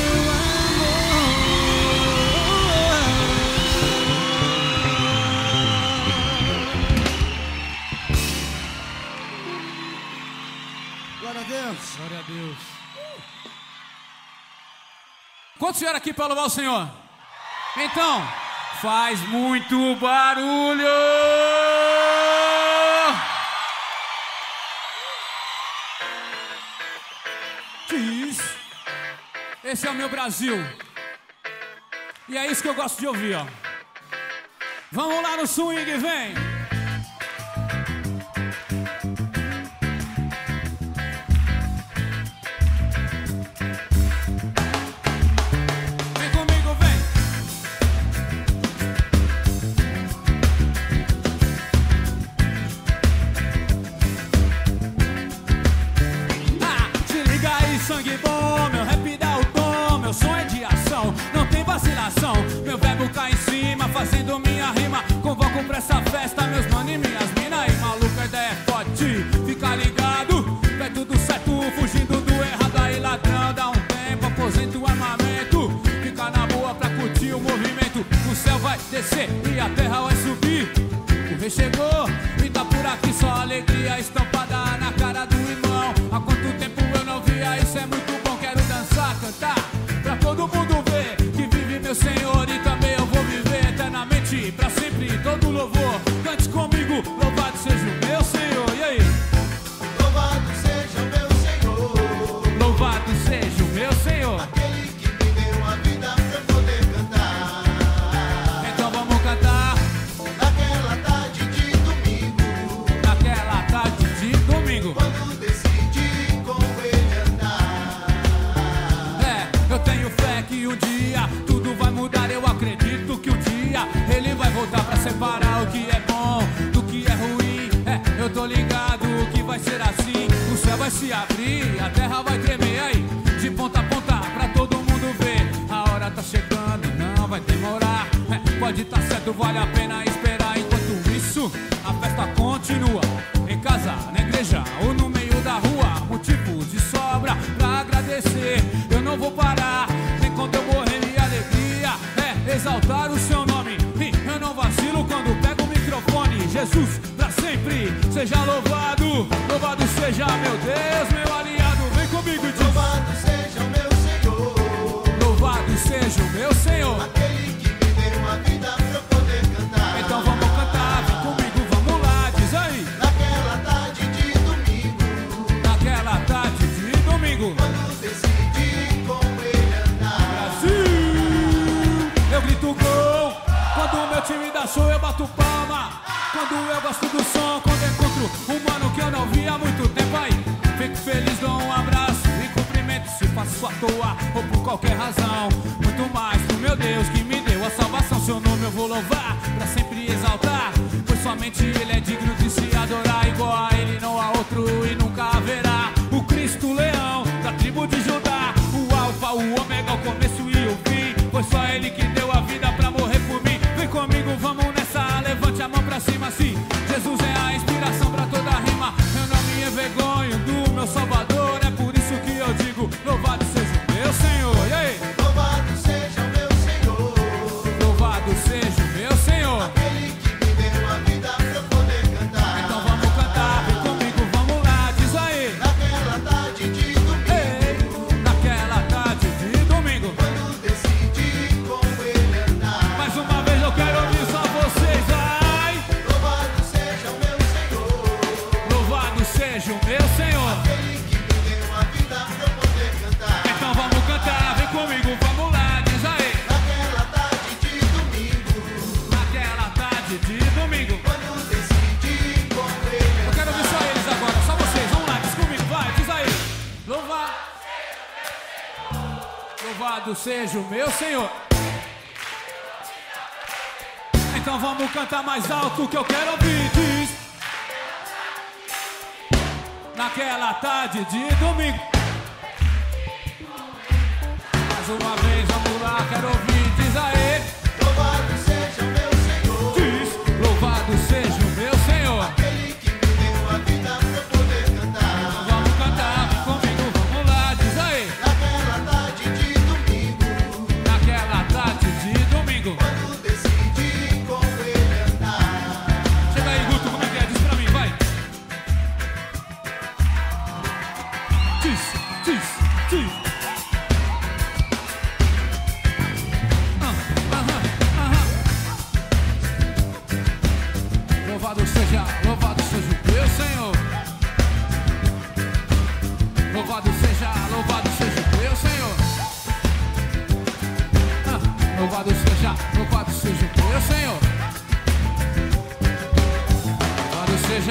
Glória a Deus. Glória a Deus. Quantos vieram aqui para louvar o Senhor? Então, faz muito barulho! Diz, esse é o meu Brasil. E é isso que eu gosto de ouvir, ó. Vamos lá no swing, vem! Sangue bom, meu rap dá o tom, meu som é de ação, não tem vacilação. Meu verbo cai em cima, fazendo minha rima. Convoco pra essa festa, meus mano e minhas mina. E maluca, a ideia é forte, fica ligado. É tudo certo, fugindo do errado. Aí ladrão, dá um tempo, aposenta o armamento. Fica na boa pra curtir o movimento. O céu vai descer e a terra vai subir. O rei chegou e tá por aqui, só alegria estampada na cara do irmão. Há quanto tempo eu não via, isso é muito bom. Quero dançar, cantar, pra todo mundo ver que vive meu Senhor. E também eu vou viver eternamente, pra sempre, todo louvor. Cante comigo, louvado seja o meu Senhor. E aí? Louvado seja o meu Senhor. Louvado seja o meu Senhor. Aquele que me deu a vida pra eu poder cantar. Então vamos cantar. Naquela tarde de domingo, vai se abrir, a terra vai tremer aí, de ponta a ponta, pra todo mundo ver. A hora tá chegando, não vai demorar. Pode tá certo, vale a pena esperar. Enquanto isso, a festa continua. Em casa, na igreja ou no meio da rua, motivos de sobra pra agradecer. Eu não vou parar, nem quando eu morrer minha alegria é exaltar o seu nome. E eu não vacilo quando pego o microfone. Jesus, pra sempre, seja louvado. Louvado seja meu Deus, meu aliado. Vem comigo e diz: Louvado seja o meu Senhor, louvado seja o meu Senhor, aquele que me deu uma vida pra eu poder cantar. então vamos cantar, vem comigo, vamos lá, diz aí. Naquela tarde de domingo, Naquela tarde de domingo, quando decidi com ele andar. Brasil, eu grito gol. Quando o meu time dá show eu bato palma. Quando eu gosto do som, quando encontro um mano que eu não vi há muito tempo aí, fico feliz, dou um abraço e cumprimento, se faço à toa ou por qualquer razão. Muito mais pro meu Deus que me deu a salvação. Seu nome eu vou louvar, pra sempre exaltar, pois somente ele é digno de se adorar. Igual a ele não há outro e nunca haverá. O Cristo leão da tribo de Judá, o alfa, o ômega, o começo e o fim. Foi só ele que deu a vida pra morrer por mim. Vem comigo, vamos nessa, levante a mão pra cima assim. Jesus é a inspiração pra toda rima. Eu não me envergonho do meu Salvador, é por isso que eu digo: louvado seja o meu Senhor. E aí? Louvado seja o meu Senhor, Louvado seja o meu Senhor, aquele que me deu a vida pra eu poder cantar. então vamos cantar, vem comigo, vamos lá, diz aí. Naquela tarde de domingo, Ei, naquela tarde de domingo, quando decidi com ele andar. mais uma vez eu quero ouvir só vocês. Ai, Louvado seja o meu Senhor, louvado seja o meu Senhor, aquele que me deu a vida pra eu poder cantar. então vamos cantar, vem comigo, vamos lá, diz aí. Naquela tarde de domingo, Naquela tarde de domingo, quando decidi com ele eu quero ouvir só eles agora, só vocês, vamos lá, diz comigo, vai, diz aí. Louvado seja o meu Senhor. Então vamos cantar mais alto que eu quero ouvir, diz. Naquela tarde de domingo, mais uma vez, vamos lá, quero ouvir, diz aí. Louvado seja o meu Senhor, Diz, louvado seja o meu Senhor. aquele que me deu a vida pra eu poder cantar. Vamos cantar, vem comigo, vamos lá, diz aí. Naquela tarde de domingo, Naquela tarde de domingo, quando decidi com ele andar. chega aí, Guto, como é que é? Diz pra mim, vai. Diz, diz, diz. Louvado seja o meu Senhor. Louvado seja o meu Senhor. Louvado seja o meu Senhor. Louvado seja.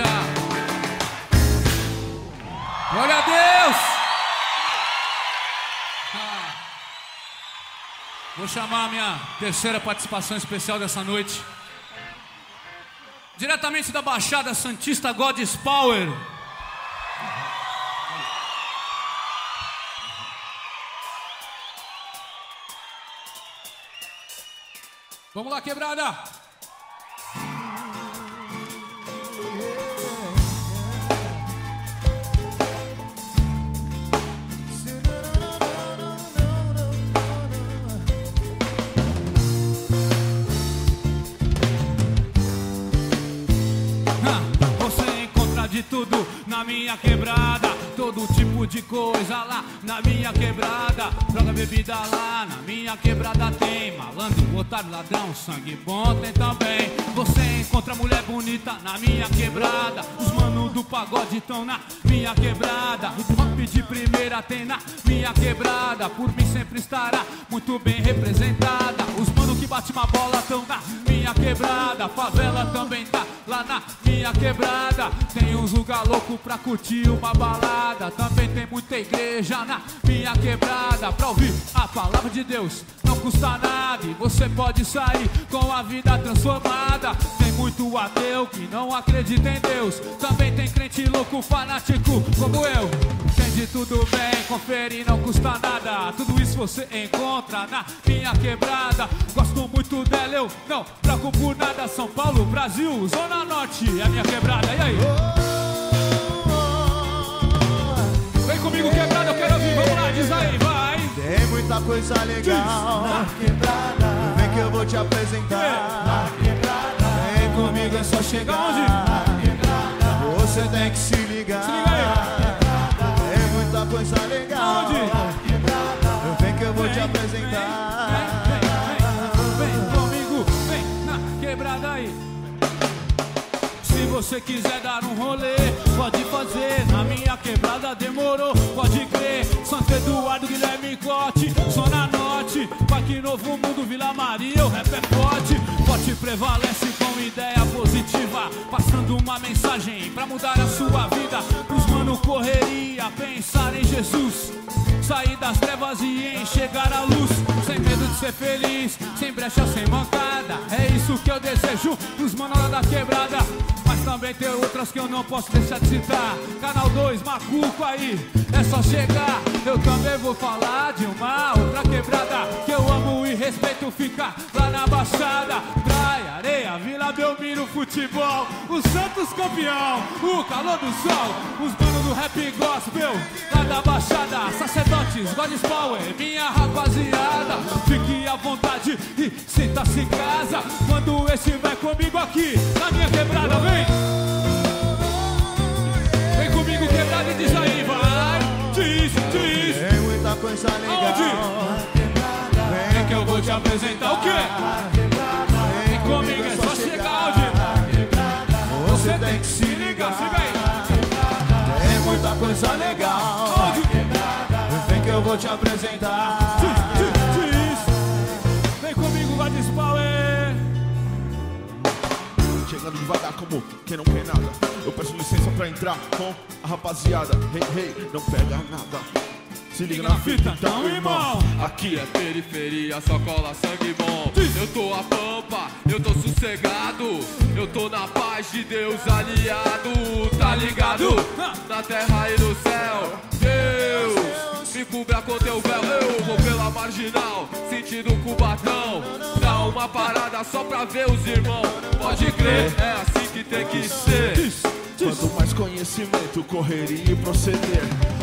Glória a Deus! Vou chamar a minha terceira participação especial dessa noite. Diretamente da Baixada Santista, God's Power. Vamos lá, quebrada! Você encontra de tudo na minha quebrada, todo tipo de coisa lá na minha quebrada. Droga, bebida lá na minha quebrada tem malandro, otário, ladrão, sangue bom tem também. Você encontra mulher bonita na minha quebrada, os manos do pagode tão na minha quebrada. O rock de primeira tem na minha quebrada, por mim sempre estará muito bem representada. Os manos que bate uma bola tão na minha quebrada, favela também tá lá na minha quebrada. Tem uns lugar louco pra curtir uma balada, também tem muita igreja na minha quebrada. Pra ouvir a palavra de Deus não custa nada e você pode sair com a vida transformada. Tem muito ateu que não acredita em Deus, também tem crente louco fanático como eu. se tudo bem, conferir não custa nada. Tudo isso você encontra na minha quebrada. Gosto muito dela, eu não troco por nada. São Paulo, Brasil, Zona Norte, é a minha quebrada. E aí? Vem comigo, quebrada, eu quero ouvir. Vamos lá, diz aí, vai. Tem muita coisa legal na quebrada. Vem que eu vou te apresentar. Na quebrada. Vem comigo, é só chegar. Onde? Na quebrada. Você tem que se ligar. Se liga aí. Tem muita coisa legal. Onde? Na quebrada. Vem que eu vou te apresentar. Vem comigo, vem na quebrada aí. Se você quiser dar um rolê, pode fazer, na minha quebrada demorou, pode crer. Santo Eduardo, Guilherme Cote, Zona Norte, Parque Novo Mundo, Vila Maria, o rap é forte. Forte prevalece com ideia positiva, passando uma mensagem pra mudar a sua vida. Pros mano correria, pensar em Jesus, sair das trevas e enxergar a luz. Sem medo de ser feliz, sem brecha, sem mancada. É isso que eu desejo pros manos da quebrada. Mas também tem outras que eu não posso deixar de citar. Canal 2, Macuco aí, é só chegar. Eu também vou falar de uma outra quebrada que eu amo e respeito, ficar lá na Baixada. Praia, areia, Vila Belmiro, futebol, o Santos campeão, o calor do sol, os donos do rap gospel lá da Baixada. Sacerdotes, God's Power, minha rapaziada. Fique à vontade e sinta-se em casa quando estiver comigo aqui na minha quebrada. Vem comigo, quebrada, e diz aí, vai. Diz. Tem muita coisa legal. Aonde? Vem que eu vou te apresentar. O quê? Vem comigo, é só chegar. Onde? Você tem que se ligar. Siga aí. Tem muita coisa legal. Onde? Vem que eu vou te apresentar. Diz. Vem comigo, God's Power. Chegando devagar como quem não quer nada. Eu peço licença pra entrar com a rapaziada. Hey, não pega nada. Se liga na fita, então, irmão. Aqui é periferia, só cola sangue bom. Eu tô a pampa, eu tô sossegado. Eu tô na paz de Deus aliado. Tá ligado? Na terra e no céu. Deus, me cubra com teu véu. Eu vou pela marginal, sentido Cubatão. Dá uma parada só pra ver os irmãos. Pode crer, é assim que tem que ser. Quanto mais conhecimento, correria e proceder,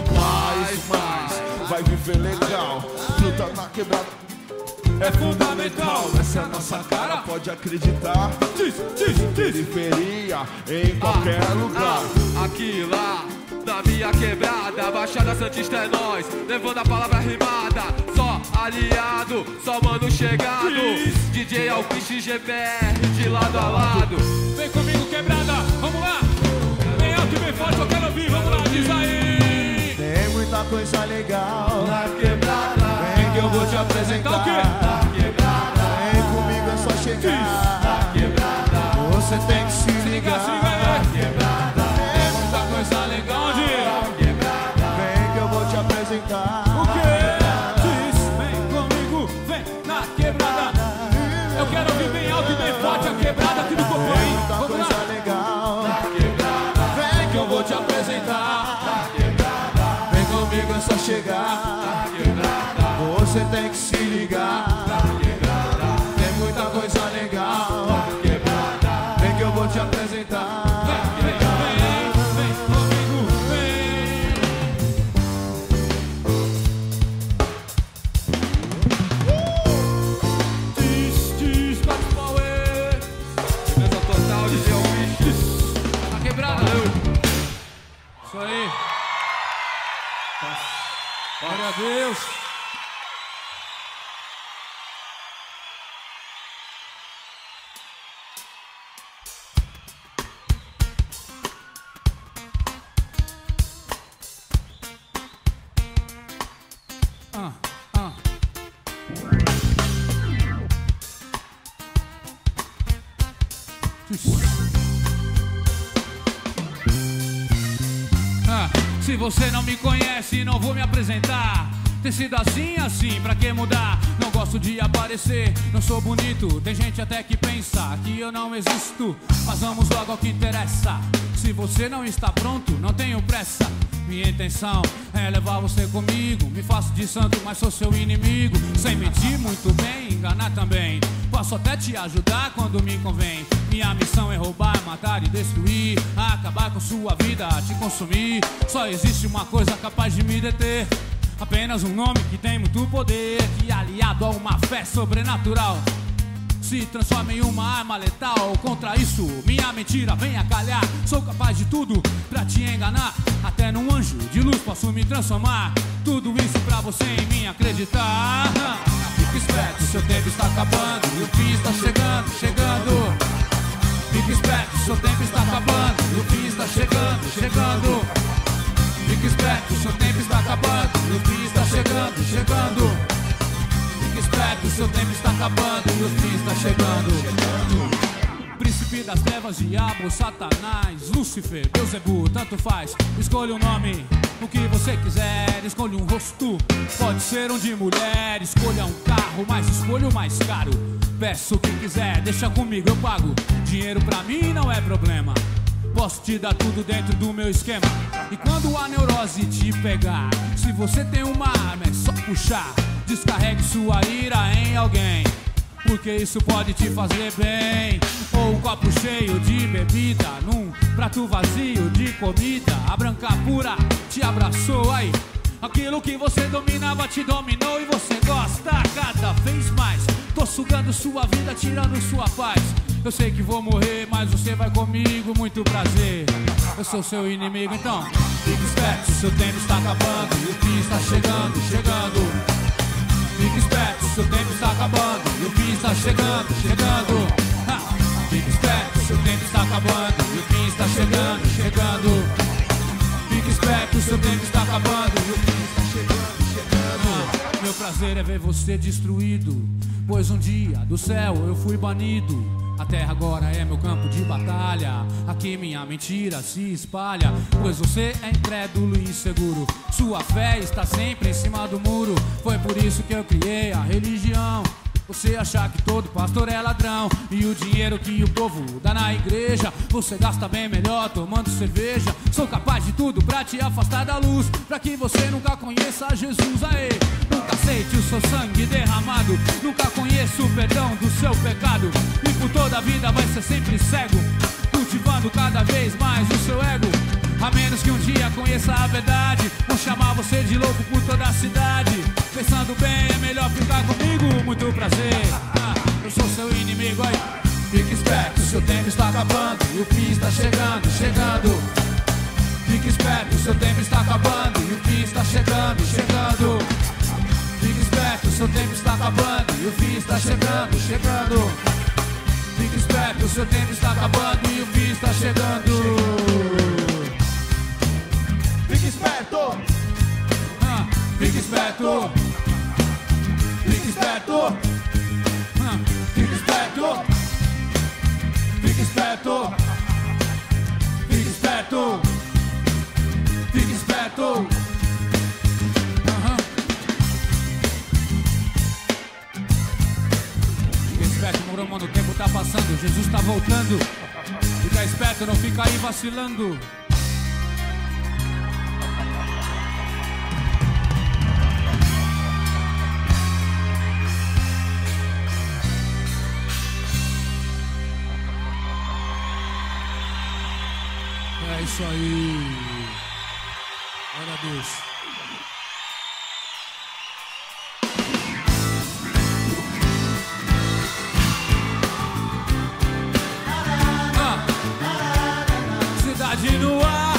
mais vai viver legal. Luta na quebrada É fundamental. Essa é a nossa cara, pode acreditar. Periferia em qualquer lugar. Aqui, lá, na minha quebrada, Baixada Santista é nós, levando a palavra rimada. Só aliado, só mano chegado. DJ Alquist GPR de lado a lado. Vem comigo, quebrada, vamos lá. Bem alto e bem forte, eu quero ouvir, vamos lá, diz aí. Tem muita coisa legal na quebrada. Vem que eu vou te apresentar. Tá o quê? Na quebrada. Vem comigo, é só chegar. Na quebrada. Você tem que se ligar. Se liga aí. Na quebrada. Tem muita coisa legal, onde? Na quebrada. Vem que eu vou te apresentar. O quê? Diz, vem comigo, vem na quebrada. Eu quero ouvir bem alto e bem forte a quebrada aqui do Copom, Tem hein? muita Vamos coisa lá. legal na quebrada. Vem que eu vou te apresentar. Na quebrada. Vem comigo, é só chegar. Na quebrada. Você tem que se ligar. Na quebrada. Tem muita coisa legal na quebrada. Vem que eu vou te apresentar. Vem comigo, vem. Diz, God's Power. Mesa total, DJ Alquist. Tá na quebrada. Isso aí. Glória a Deus. Se você não me conhece, não vou me apresentar. Tem sido assim, pra que mudar? Não gosto de aparecer, não sou bonito. Tem gente até que pensa que eu não existo. Mas vamos logo ao que interessa. Se você não está pronto, não tenho pressa. Minha intenção é levar você comigo. Me faço de santo, mas sou seu inimigo. Sem mentir muito bem, enganar também. Posso até te ajudar quando me convém. Minha missão é roubar, matar e destruir. Acabar com sua vida, te consumir. Só existe uma coisa capaz de me deter. Apenas um nome que tem muito poder, que aliado a uma fé sobrenatural se transforma em uma arma letal. Contra isso, minha mentira vem a calhar. Sou capaz de tudo pra te enganar. Até num anjo de luz posso me transformar. Tudo isso pra você em mim acreditar. Fique esperto, seu tempo está acabando e o fim está chegando, chegando. Fique esperto, seu tempo está acabando e o fim está chegando, chegando. Fique esperto, seu tempo está acabando e o fim está chegando, chegando. Fique esperto, seu tempo está acabando e o fim está chegando. Príncipe das trevas, diabo, satanás, Lúcifer, Beelzebub, tanto faz. Escolha um nome, o que você quiser. Escolha um rosto, pode ser um de mulher. Escolha um carro, mas escolha o mais caro. Peça o que quiser, deixa comigo, eu pago. Dinheiro pra mim não é problema. Posso te dar tudo dentro do meu esquema. E quando a neurose te pegar, se você tem uma arma é só puxar. Descarregue sua ira em alguém, porque isso pode te fazer bem. Ou um copo cheio de bebida num prato vazio de comida. A branca pura te abraçou aí. Aquilo que você dominava te dominou e você gosta cada vez mais. Tô sugando sua vida, tirando sua paz. Eu sei que vou morrer, mas você vai comigo, muito prazer. Eu sou seu inimigo, então fique esperto, seu tempo está acabando e o fim está chegando, chegando. Fique esperto, seu tempo está acabando e o fim está chegando, chegando. Fique esperto, seu tempo está acabando e o fim está chegando, chegando. Fique esperto, seu tempo está acabando e o fim está chegando, chegando. Meu prazer é ver você destruído, pois um dia do céu eu fui banido. A terra agora é meu campo de batalha. Aqui minha mentira se espalha, pois você é incrédulo e inseguro. Sua fé está sempre em cima do muro. Foi por isso que eu criei a religião. Você achar que todo pastor é ladrão e o dinheiro que o povo dá na igreja você gasta bem melhor tomando cerveja. Sou capaz de tudo pra te afastar da luz, pra que você nunca conheça Jesus. Aê, nunca aceite o seu sangue derramado, nunca conheça o perdão do seu pecado. E por toda a vida vai ser sempre cego, cultivando cada vez mais o seu ego. A menos que um dia conheça a verdade, vou chamar você de louco por toda a cidade. Pensando bem, é melhor ficar comigo, muito prazer. Eu sou seu inimigo, aí. Fique esperto, seu tempo está acabando e o fim está chegando, chegando. Fique esperto, seu tempo está acabando e o fim está chegando, chegando. Fique esperto, seu tempo está acabando e o fim está chegando, chegando. Fique esperto, seu tempo está acabando e o fim está chegando. Fique esperto! Fique esperto! Fique esperto! Fique esperto! Fique esperto! Fique esperto! Fique esperto! Fique esperto, moro, mano, o tempo tá passando, Jesus tá voltando. Fica esperto, não fica aí vacilando. É isso aí. Glória a Deus. Cidade no ar.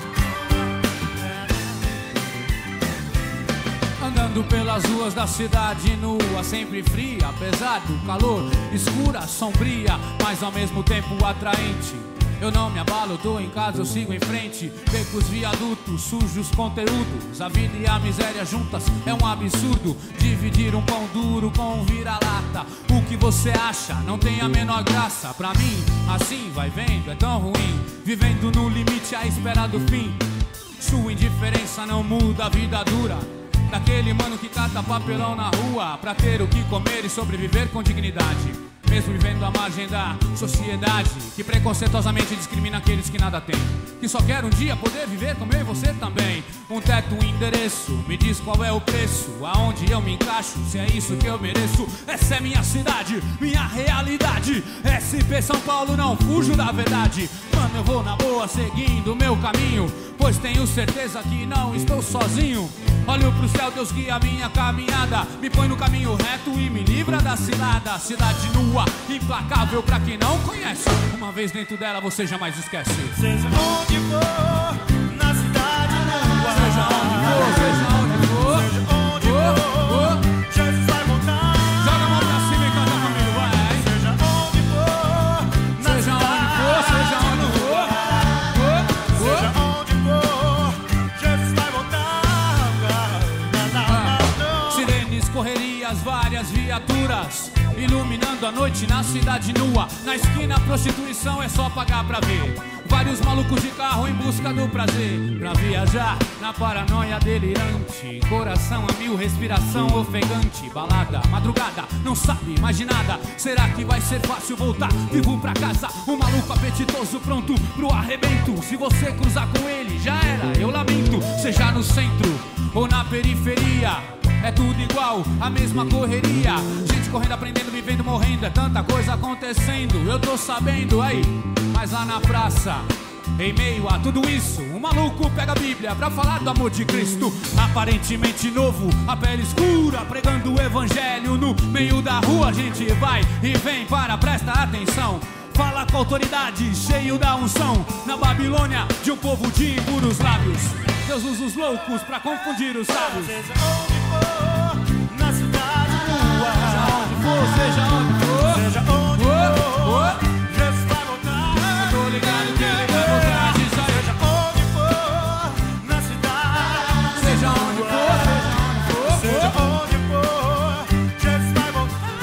Andando pelas ruas da cidade nua, sempre fria, apesar do calor, escura, sombria, mas ao mesmo tempo atraente. Eu não me abalo, eu tô em casa, eu sigo em frente. Becos, viadutos, sujos conteúdos. A vida e a miséria juntas é um absurdo. Dividir um pão duro com um vira-lata. O que você acha não tem a menor graça. Pra mim, assim, vai vendo, é tão ruim. Vivendo no limite à espera do fim. Sua indiferença não muda, a vida dura. daquele mano que cata papelão na rua pra ter o que comer e sobreviver com dignidade, mesmo vivendo à margem da sociedade que preconceituosamente discrimina aqueles que nada têm, que só quer um dia poder viver como eu e você também. Um teto, um endereço, me diz qual é o preço, aonde eu me encaixo, se é isso que eu mereço. Essa é minha cidade, minha realidade, SP São Paulo, não fujo da verdade. Mano, eu vou na boa seguindo o meu caminho, pois tenho certeza que não estou sozinho. Olho pro céu, Deus guia a minha caminhada, me põe no caminho reto e me livra da cilada. Cidade nua, implacável pra quem não conhece, uma vez dentro dela você jamais esquece. Seja onde for, na cidade nua, seja onde for, seja onde for, seja onde for, Jesus vai voltar. Joga a mão pra cima e canta comigo, vai. Seja onde for, na Seja onde for, seja onde for, seja onde for, Jesus vai voltar. Sirenes, correrias, várias viaturas iluminando a noite na cidade nua. Na esquina, prostituição é só pagar pra ver. Vários malucos de carro em busca do prazer, pra viajar na paranoia delirante. Coração a mil, respiração ofegante. Balada, madrugada, não sabe mais de nada. Será que vai ser fácil voltar vivo pra casa? Um maluco apetitoso pronto pro arrebento. Se você cruzar com ele, já era, eu lamento. Seja no centro ou na periferia, é tudo igual, a mesma correria. Gente correndo, aprendendo, vivendo, morrendo. É tanta coisa acontecendo, eu tô sabendo aí. Mas lá na praça, em meio a tudo isso, um maluco pega a Bíblia pra falar do amor de Cristo. Aparentemente novo, a pele escura, pregando o evangelho no meio da rua. A gente vai e vem, presta atenção. Fala com autoridade, cheio da unção. Na Babilônia, de um povo de impuros lábios, Deus usa os loucos pra confundir os sábios. Seja onde for, na cidade nua, Seja onde for, seja onde for, Jesus vai voltar. eu tô ligado que ele vai voltar. Diz aí. Seja onde for, na cidade, Seja onde for, seja onde for, Jesus vai voltar.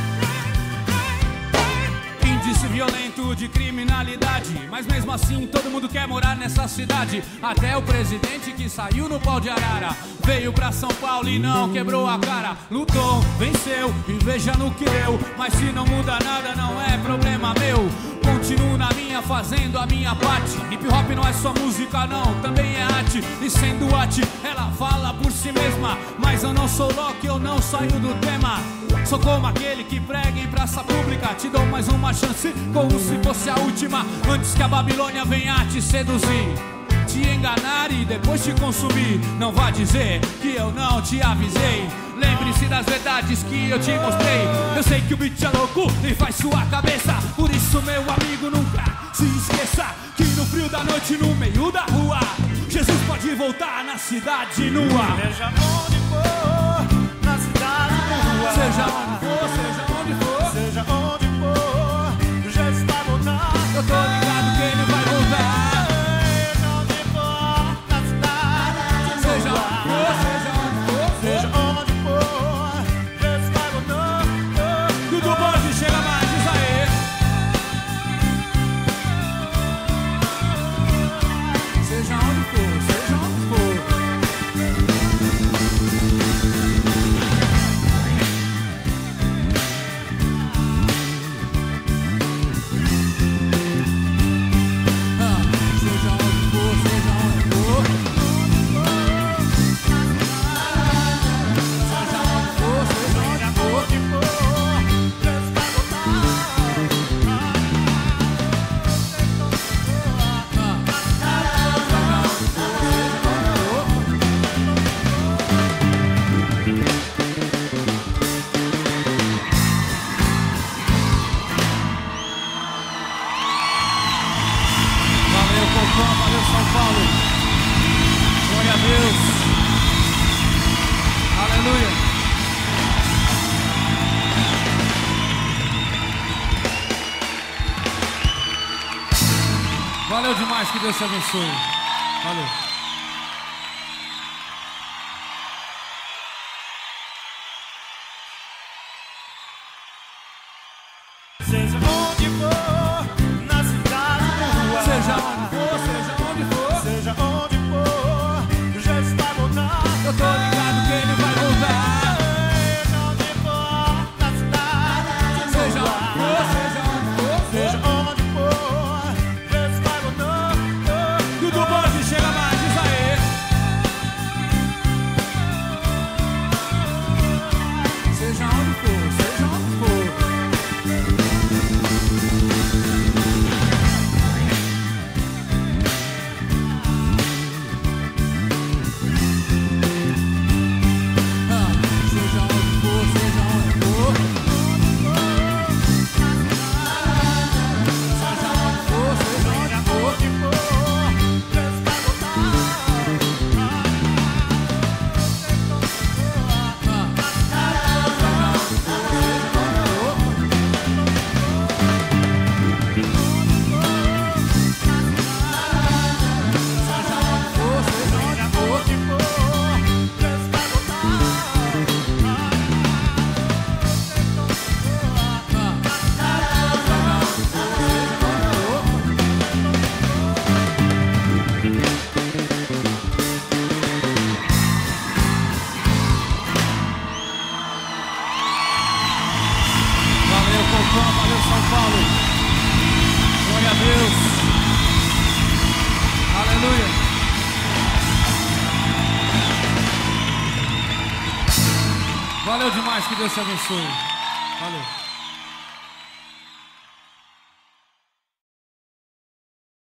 Índice violento de criminalidade, mas mesmo assim todo mundo quer morar nessa cidade. Até o presidente que saiu no pau de arara veio pra São Paulo e não quebrou a cara. Lutou, venceu e veja no que deu. Mas se não muda nada não é problema meu. Continuo na minha, fazendo a minha parte. Hip hop não é só música não, também é arte. E sendo arte, ela fala por si mesma. Mas eu não sou Loki, eu não saio do tema. Sou como aquele que prega em praça pública. Te dou mais uma chance, como se fosse a última. Antes que a Babilônia venha te seduzir, te enganar e depois te consumir. Não vá dizer que eu não te avisei. Lembre-se das verdades que eu te mostrei. Eu sei que o beat é louco e faz sua cabeça. Por isso, meu amigo, nunca se esqueça que no frio da noite, no meio da rua, Jesus pode voltar na cidade nua. Seja onde for, na cidade nua, Seja onde for, seja onde for, seja onde for, Jesus vai voltar. eu tô ligado que ele vai voltar. Seja onde for, na cidade Seja nua, onde for, seja onde for, seja onde for, Jesus vai voltar. tudo pode, chega mais, diz aí. Seja onde for, seja onde for. Valeu, São Paulo. Glória a Deus. Aleluia. Valeu demais, que Deus te abençoe. Valeu. Seja onde for, na cidade nua, Seja onde for, seja onde for, seja onde for, Jesus vai voltar. eu tô ligado que São Paulo. Glória a Deus. Aleluia. Valeu demais, que Deus te abençoe. Valeu.